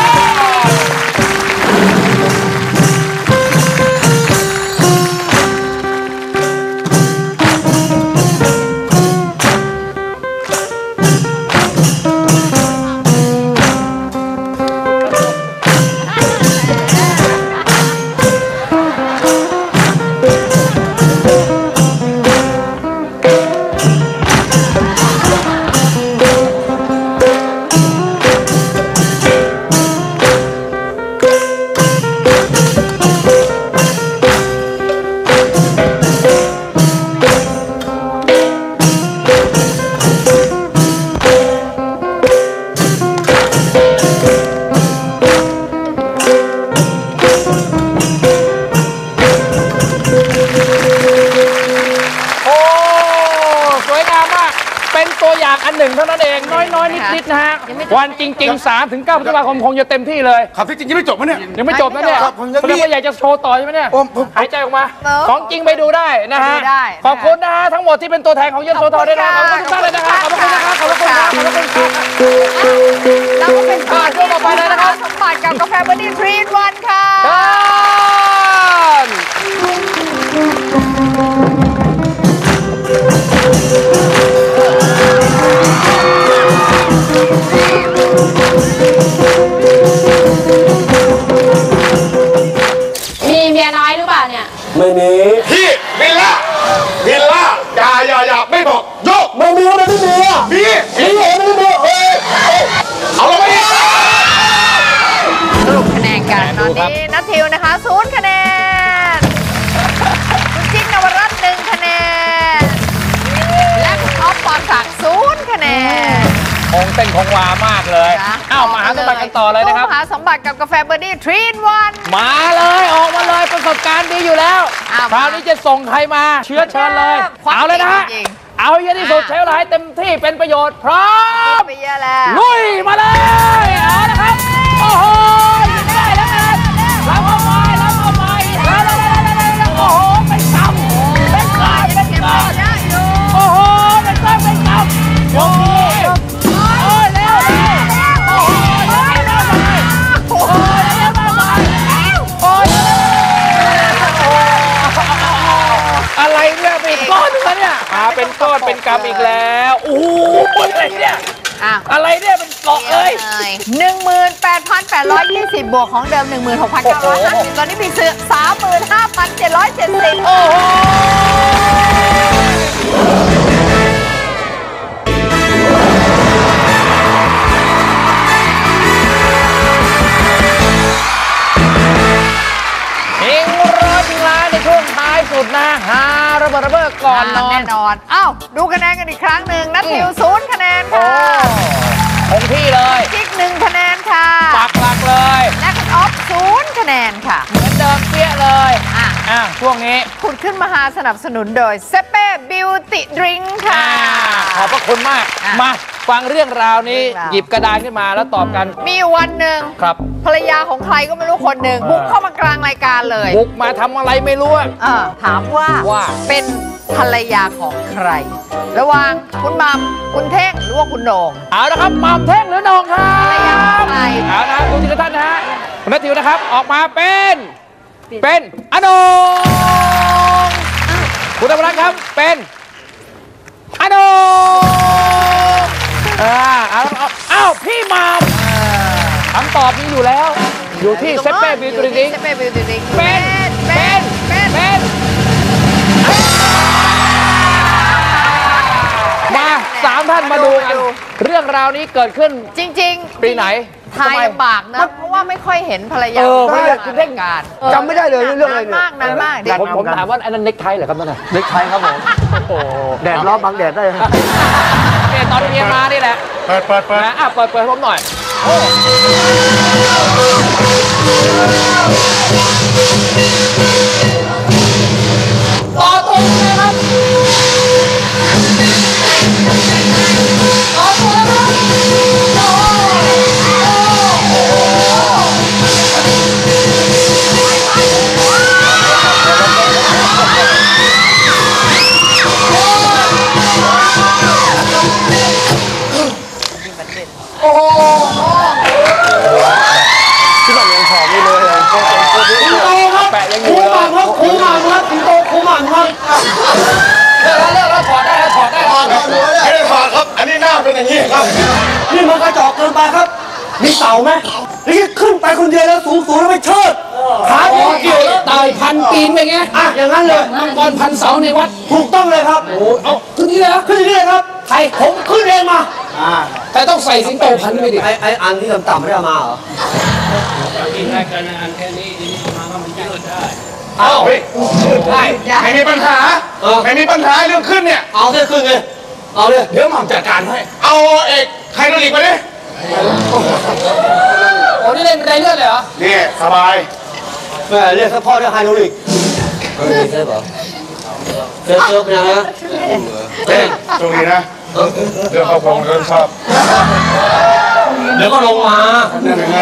อันหนึ่งเท่านั้นเองน้อยนิดๆนะฮะวันจริงๆ 3 ถึง 9 พฤษภาคมคงจะเต็มที่เลยครับที่จริงยังไม่จบมั้ยเนี่ยยังไม่จบนะเนี่ยแสดงว่าอยากจะโชว์ต่อใช่ไหมเนี่ยหายใจออกมาของจริงไปดูได้นะฮะขอบคุณนะฮะทั้งหมดที่เป็นตัวแทนของยโสธรด้วยนะขอบคุณทุกท่านเลยนะครับขอบคุณนะครับขอบคุณครับขอบคุณครับแล้วก็เป็นช่วงต่อไปเลยนะครับสมบัติกับกาแฟเบอร์ดี้ทรีนวันค่ะมีเมียน้อยหรือเปล่าเนี่ยไม่มีพี่วิลล่าอย่าไม่บอกโยกไม่มีอ่ะมีเอาลงไปสรุปคะแนนกันตอนนี้นัททิวนะคะ0 คะแนนคุณจิ๊กนวรัตน์1 คะแนนและคุณอ๊อฟปอนศักดิ์0 คะแนนคงเต้นคงวามากเลยมาหาสมบัติกันต่อเลยนะครับมหาสมบัติกับกาแฟเบอร์ดี้ทรีนวันมาเลยออกมาเลยประสบการณ์ดีอยู่แล้วคราวนี้จะส่งใครมาเชื้อเชิญเลยเอาเลยนะฮะเอาเยอะที่สุดใช้เวลาให้เต็มที่เป็นประโยชน์พร้อมลุยมาเลยเอาละครับโอ้โหได้แล้วกันรับเข้าไปแล้วโอ้โหเป็นกำโอ้โหเป็นกำโอ้โหอะไรเนี่ยเป็นก้อนนึงเนี่ยเป็นก้อนเป็นกำอีกแล้วโอ้โหอะไรเนี่ยอะไรเนี่ยเป็นเกาะเลย 18,820 บวกของเดิม 16,950 ตอนนี้มีซื้อ 35,770 โอ้โหในช่วงท้ายสุดนะฮาระเบิดก่อนนอนแน่นอนดูคะแนนกันอีกครั้งหนึ่งนัททิว0 คะแนนค่ะคงที่เลยจิ๊ก1 คะแนนค่ะปักหลักเลยและคุณอ๊อฟ0 คะแนนค่ะเหมือนเดิมเปี้ยเลยช่วงนี้คุณขึ้นมาหาสนับสนุนโดยเซเป้บิวตี้ดริงค์ค่ะขอบพระคุณมากมาฟังเรื่องราวนี้หยิบกระดานขึ้นมาแล้วตอบกันมีวันหนึ่งครับภรรยาของใครก็ไม่รู้คนหนึ่งบุกเข้ามากลางรายการเลยบุกมาทำอะไรไม่รู้อะถามว่าเป็นภรรยาของใคร ระหว่างคุณมัมคุณเท่งหรือว่าคุณโหน่งเอาละครับมัมเท่งหรือโหน่งครัภรรยาของบใครเอาละดูทีละท่านนะฮะคุณนัทธิวนะครับออกมาเป็นอโหนงคุณธรรมรัตน์ครับเป็นอโหนงอ้าวพี่มัมคำตอบมีอยู่แล้วอยู่ที่เซเป้บิวตี้ดิงเป็นมา3 ท่านมาดูกันเรื่องราวนี้เกิดขึ้นจริงๆปีไหนทายลำบากนะเพราะว่าไม่ค่อยเห็นภรรยาคุณเท่งการจำไม่ได้เลยเรื่องอะไรเนี่ยนานมากผมถามว่าอันนั้นเน็กไทเหรอครับนั่นน่ะเน็กไทครับผมแดดร้อนบังแดดได้ครับเนี่ยตอนเมียมานี่แหละเปิดนะเปิดให้ผมหน่อยต่อตรงเลยครับต่อตรงแล้วครับโอ้โหที่แบบยังผอมอยู่เลยสิงโตครับแปะยังอยู่เลยคูมันครับสิงโตคูมันครับเลิกแล้วถอดได้ไม่ได้ถอดครับอันนี้หน้าเป็นอย่างนี้ครับนี่มันกระจอกเกินไปครับมีเต่าไหมนี่ขึ้นไปคนเดียวแล้วสูงแล้วไปเชิดขาเกี่ยวแล้วไต่1,000 ปีนไปไงอย่างนั้นเลยมังกร1,000 เสาในวัดถูกต้องเลยครับโอ้เอาขึ้นนี่เลยขึ้นนี่เลยครับใครผมขึ้นเองมาแต่ต้องใส่สิงโตพันไม่ดิไอ้อันที่ต่ำๆไม่เอามาเหรอกินได้กันอันแค่นี้มามันจะเลิศได้เอาเฮ้ยไม่มีปัญหาไม่มีปัญหาเรื่องขึ้นเนี่ยเอาขึ้นเลยเอาเลยเดี๋ยวหม่อมจัดการให้เอาเอกไฮโดรลิกไปดิโอ้นี่เล่นไรเลือดเลยเหรอนี่สบายแม่เรียกพ่อเรียกไฮโดรลิกใช่ป่ะเจอเป็นยังไงตรงนี้นะเรื่องเขาคงเริ่มชอบเดี๋ยวก็ลงมาเป็นยังไง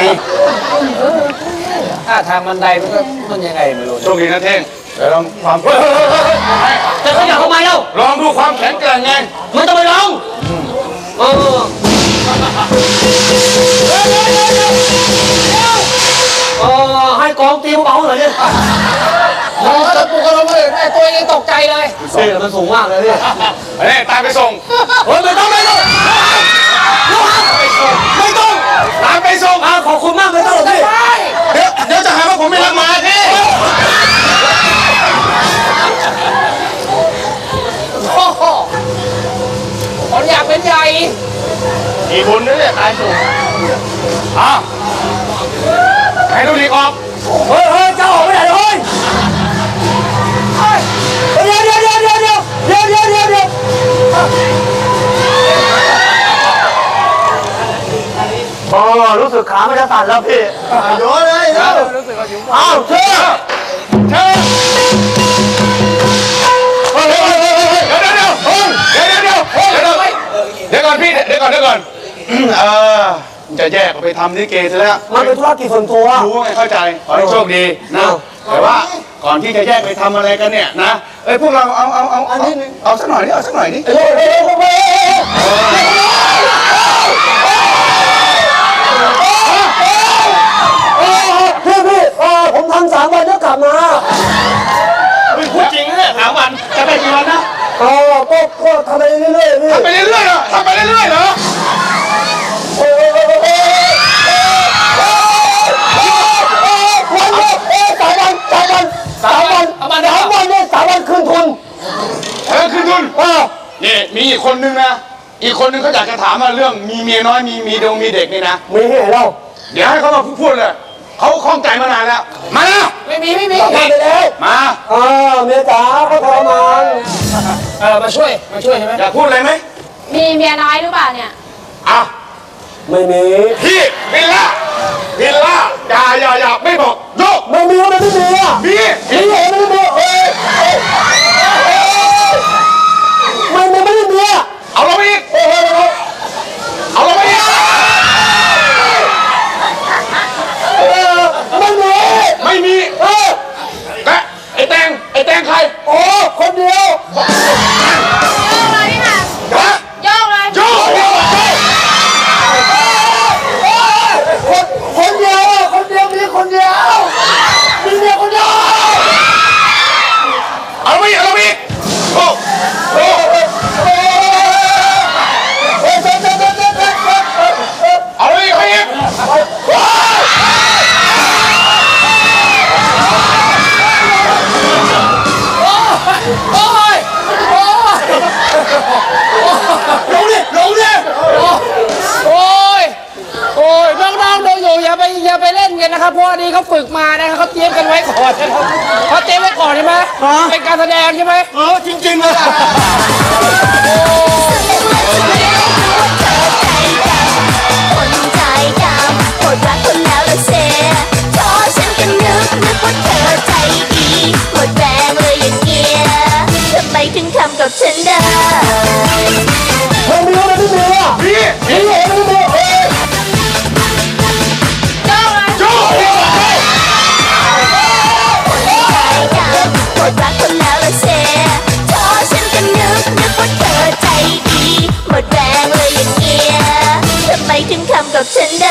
ทางบันไดมันยังไงไม่รู้โชคดีนะเท่งเดี๋ยวลองความจะขยับทำไมเล่าลองดูความแข็งแกร่งไงไม่ต้องไปลองให้กองตีเบาหน่อยดิจะปลุกกระโดดเลยตัวเองตกใจเลยมันสูงมากเลยพี่เฮ้ยตามไปส่งไม่ต้องไม่ต้องตามไปส่งขอบคุณมากไม่ต้องหรอกพี่เดี๋ยวจะหาว่าผมไม่รักมาพี่ผมอยากเป็นใหญ่อีกคนนึงเนี่ยตายสูงให้ดูดีออกเฮ้ยเจ้าออกไปไหนเลยเดี๋ยวรู้สึกขาไม่จะสั่นแล้วพี่โยนเลยรู้สึกว่าอยู่เชื่อเดี๋ยวก่อนพี่เดี๋ยวก่อนจะแยกไปทำลิเกซะแล้วมันเป็นธุรกิจส่วนตัวรู้ไงเข้าใจขอให้โชคดีนะแต่ว่าก่อนที่จะแยกไปทำอะไรกันเนี่ยนะพวกเราเอาสักหน่อยดิพี่ผมทำ3 วันแล้วกลับมาพูดจริงเนี่ย3 วันจะไปกี่วันนะก็ทำไปเรื่อยๆพี่ทำไปเรื่อยๆเหรอ 3 วันคืนทุนคืนทุนนี่มีอีกคนนึงนะอีกคนนึงเขาอยากจะถามว่าเรื่องมีเมียน้อยมีเด็กนี่นะมีให้เราเดี๋ยวให้เขามาพูดเลยเขาคล่องใจมานานแล้วมาไม่มีไปแล้วมาเมียจ๋าเขาทรมานมาช่วยใช่ไหมอยากพูดอะไรไหมมีเมียน้อยหรือเปล่าเนี่ยไม่มีพี่วิลล่าอย่าไม่บอกโยกไม่มีไม่มีไม่มีเอาเราไปอีกอนใช่ไหมเขาเตรียมไว้ก่อนใช่ไหมเป็นการแสดงใช่ไหมจริงๆเลยคนใจดำหมดรักคนแล้วละเซพอฉันก็นึกว่าเธอใจดีหมดแรงเลยอย่างเงี้ยทำไมถึงทำกับฉันได้เฮ้ยไม่รู้นะพี่เมียพี่เห็นพี่เมียหมดรักคนแล้วละเซพอฉันก็นึกว่าเธอใจดีหมดแรงเลยอย่างเงี้ยทำไมถึงทำกับฉันได้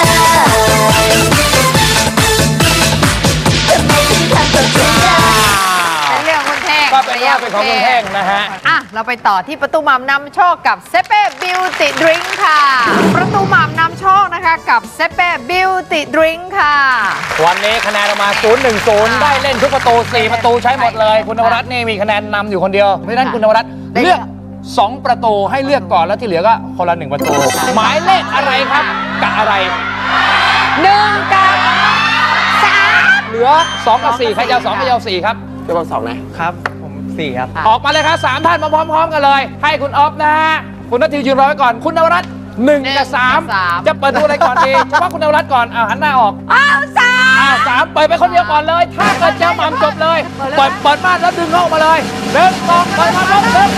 ทำไมถึงทำกับฉันได้เป็นเรื่องคนแท่งก็เป็นว่าเป็นของคนแท่งนะฮะเราไปต่อที่ประตูหม่ำนำโชคกับเซเป้บิวตี้ดริงค์ค่ะประตูหม่ำนำโชคนะคะกับเซเป้บิวตี้ดริงค์ค่ะวันนี้คะแนนออกมา 0-1-0 ได้เล่นทุกประตู4ประตูใช้หมดเลยคุณนวรัตน์นี่มีคะแนนนำอยู่คนเดียวเพราะฉะนั้นคุณนวรัตน์เลือก2ประตูให้เลือกก่อนแล้วที่เหลือก็คนละ1ประตูหมายเลขอะไรครับกับอะไร 1กับ3 เหลือ2กับ4ใครจะ2ใครจะ4ครับจะบอก2นะครับผม4ครับออกมาเลยครับ3ท่านมาพร้อมๆกันเลยให้คุณออฟนะฮะคุณนัทธิวยืนรอไว้ก่อนคุณนวรัตน์1 กับ 3จะเปิดดูอะไรก่อนดีเฉพาะคุณนวรัตน์ก่อนหันหน้าออก3เปิดไปคนเดียวก่อนเลยถ้าเกิดเจ้าหม่ำจบเลยเปิดม่านแล้วดึงเข้ามาเลยเดินต่อเปิดม่านแล้วเดิน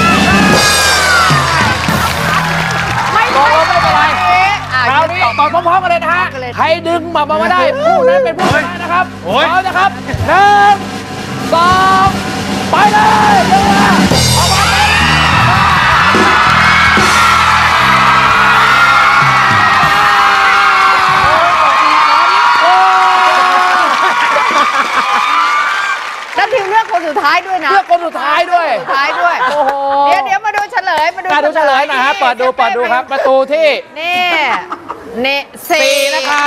ไม่เป็นไรคราวนี้ต่อพร้อมๆกันเลยนะฮะใครดึงมาได้ผู้นั้นเป็นผู้ชนะนะครับพร้อมนะครับ1 2ไปเลยเร็วออกมานัทธิวเลือกคนสุดท้ายด้วยนะเลือกคนสุดท้ายด้วยโอ้โหเดี๋ยวมาดูเฉลยมาดูเฉลยหน่อยฮะเปิดดูครับประตูที่นี่4 นะคะ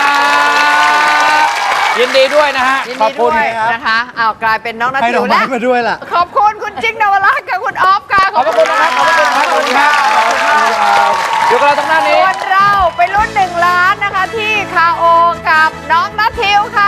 ยินดีด้วยนะฮะขอบคุณนะคะกลายเป็นน้องนัทธิวแล้วมาด้วยล่ะขอบคุณคุณจิ๊กนวรัตน์กับคุณออฟค่ะขอบคุณนะครับขอบคุณครับอยู่กับเราตรงหน้านี้ส่วนเราไปลุ้น1 ล้านนะคะที่คาโอกับน้องนัทธิวค่ะ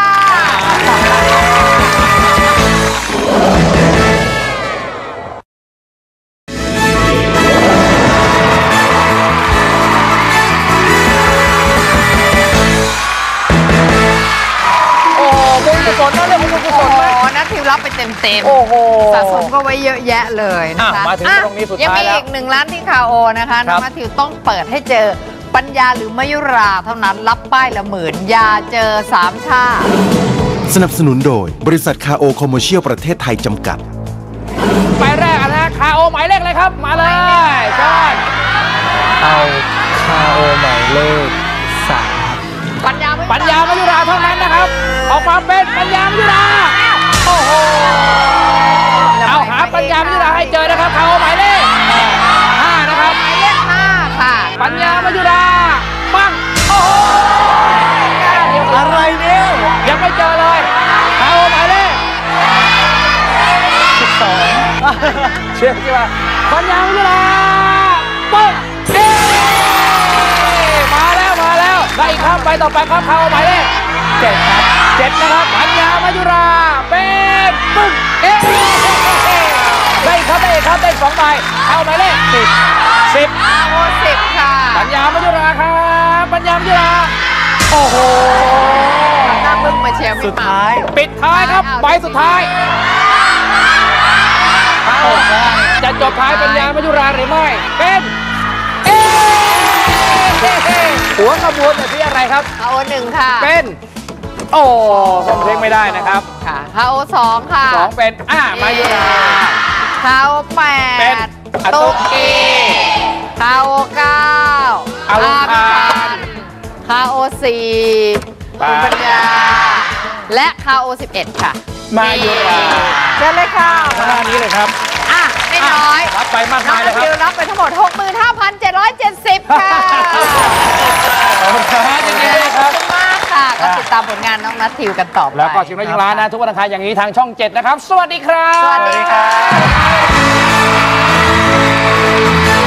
นัทธิวรับไปเต็มๆสะสมก็ไว้เยอะแยะเลยนะคะมาถึงตรงนี้สุดท้ายยังมีอีก1 ล้านที่คาโอนะคะน้องนัทธิวต้องเปิดให้เจอปัญญาหรือมยุราเท่านั้นรับป้ายละ10,000อย่าเจอ3ชาสนับสนุนโดยบริษัทคาโอคอมเมอร์เชียลประเทศไทยจำกัดหมายแรกนะคาโอหมายเลขเลยครับมาเลยเชิญเอาคาโอหมายเลข3 ปัญญามยุราเท่านั้นนะครับออกมาเป็นปัญญามยุราโอ้โหเอาหาปัญญามยุราให้เจอนะครับคาโอหมายเลข5นะครับหมายเลข5ค่ะปัญญามยุราปังโอ้โหอะไรเนี่ยยังไม่เจอเลยคาโอหมายเลข12เชื่อใช่ไหมปัญญามยุราปึ๊บมาแล้วได้อีกครับไปต่อไปครับคาโอหมายเลข7ครับ7นะครับปัญญามยุราเป็นปึ้งได้ครับได้2ใบคาโอหมายเลข10 คาโอ10ค่ะปัญญามยุราครับปัญญามยุราโอ้โหหน้าบึ้งมาเชียร์สุดท้ายปิดท้ายครับใบสุดท้ายจะจบท้ายปัญญามยุราหรือไม่เป็นหัวขบวนอยู่ที่อะไรครับคาโอ1ค่ะเป็นโอ้ส่งเพลงไม่ได้นะครับค่ะคาโอ2ค่ะ 2เป็นมายุราคาโอ8 เป็นตุ๊กกีคาโอ9 อาวิพันคาโอ4คุณปัญญาและคาโอ11ค่ะมายุราเชิญเลยค่ะหน้านี้เลยครับไม่น้อยรับไปมากมายเลยครับรับไปทั้งหมด 65,770 ค่ะขอบคุณครับยินดีด้วยครับมากค่ะก็ติดตามผลงานน้องนัทธิวกันต่อไปแล้วก็ชิงร้านนะทุกวันอังคารอย่างนี้ทางช่อง7นะครับสวัสดีครับสวัสดีครับ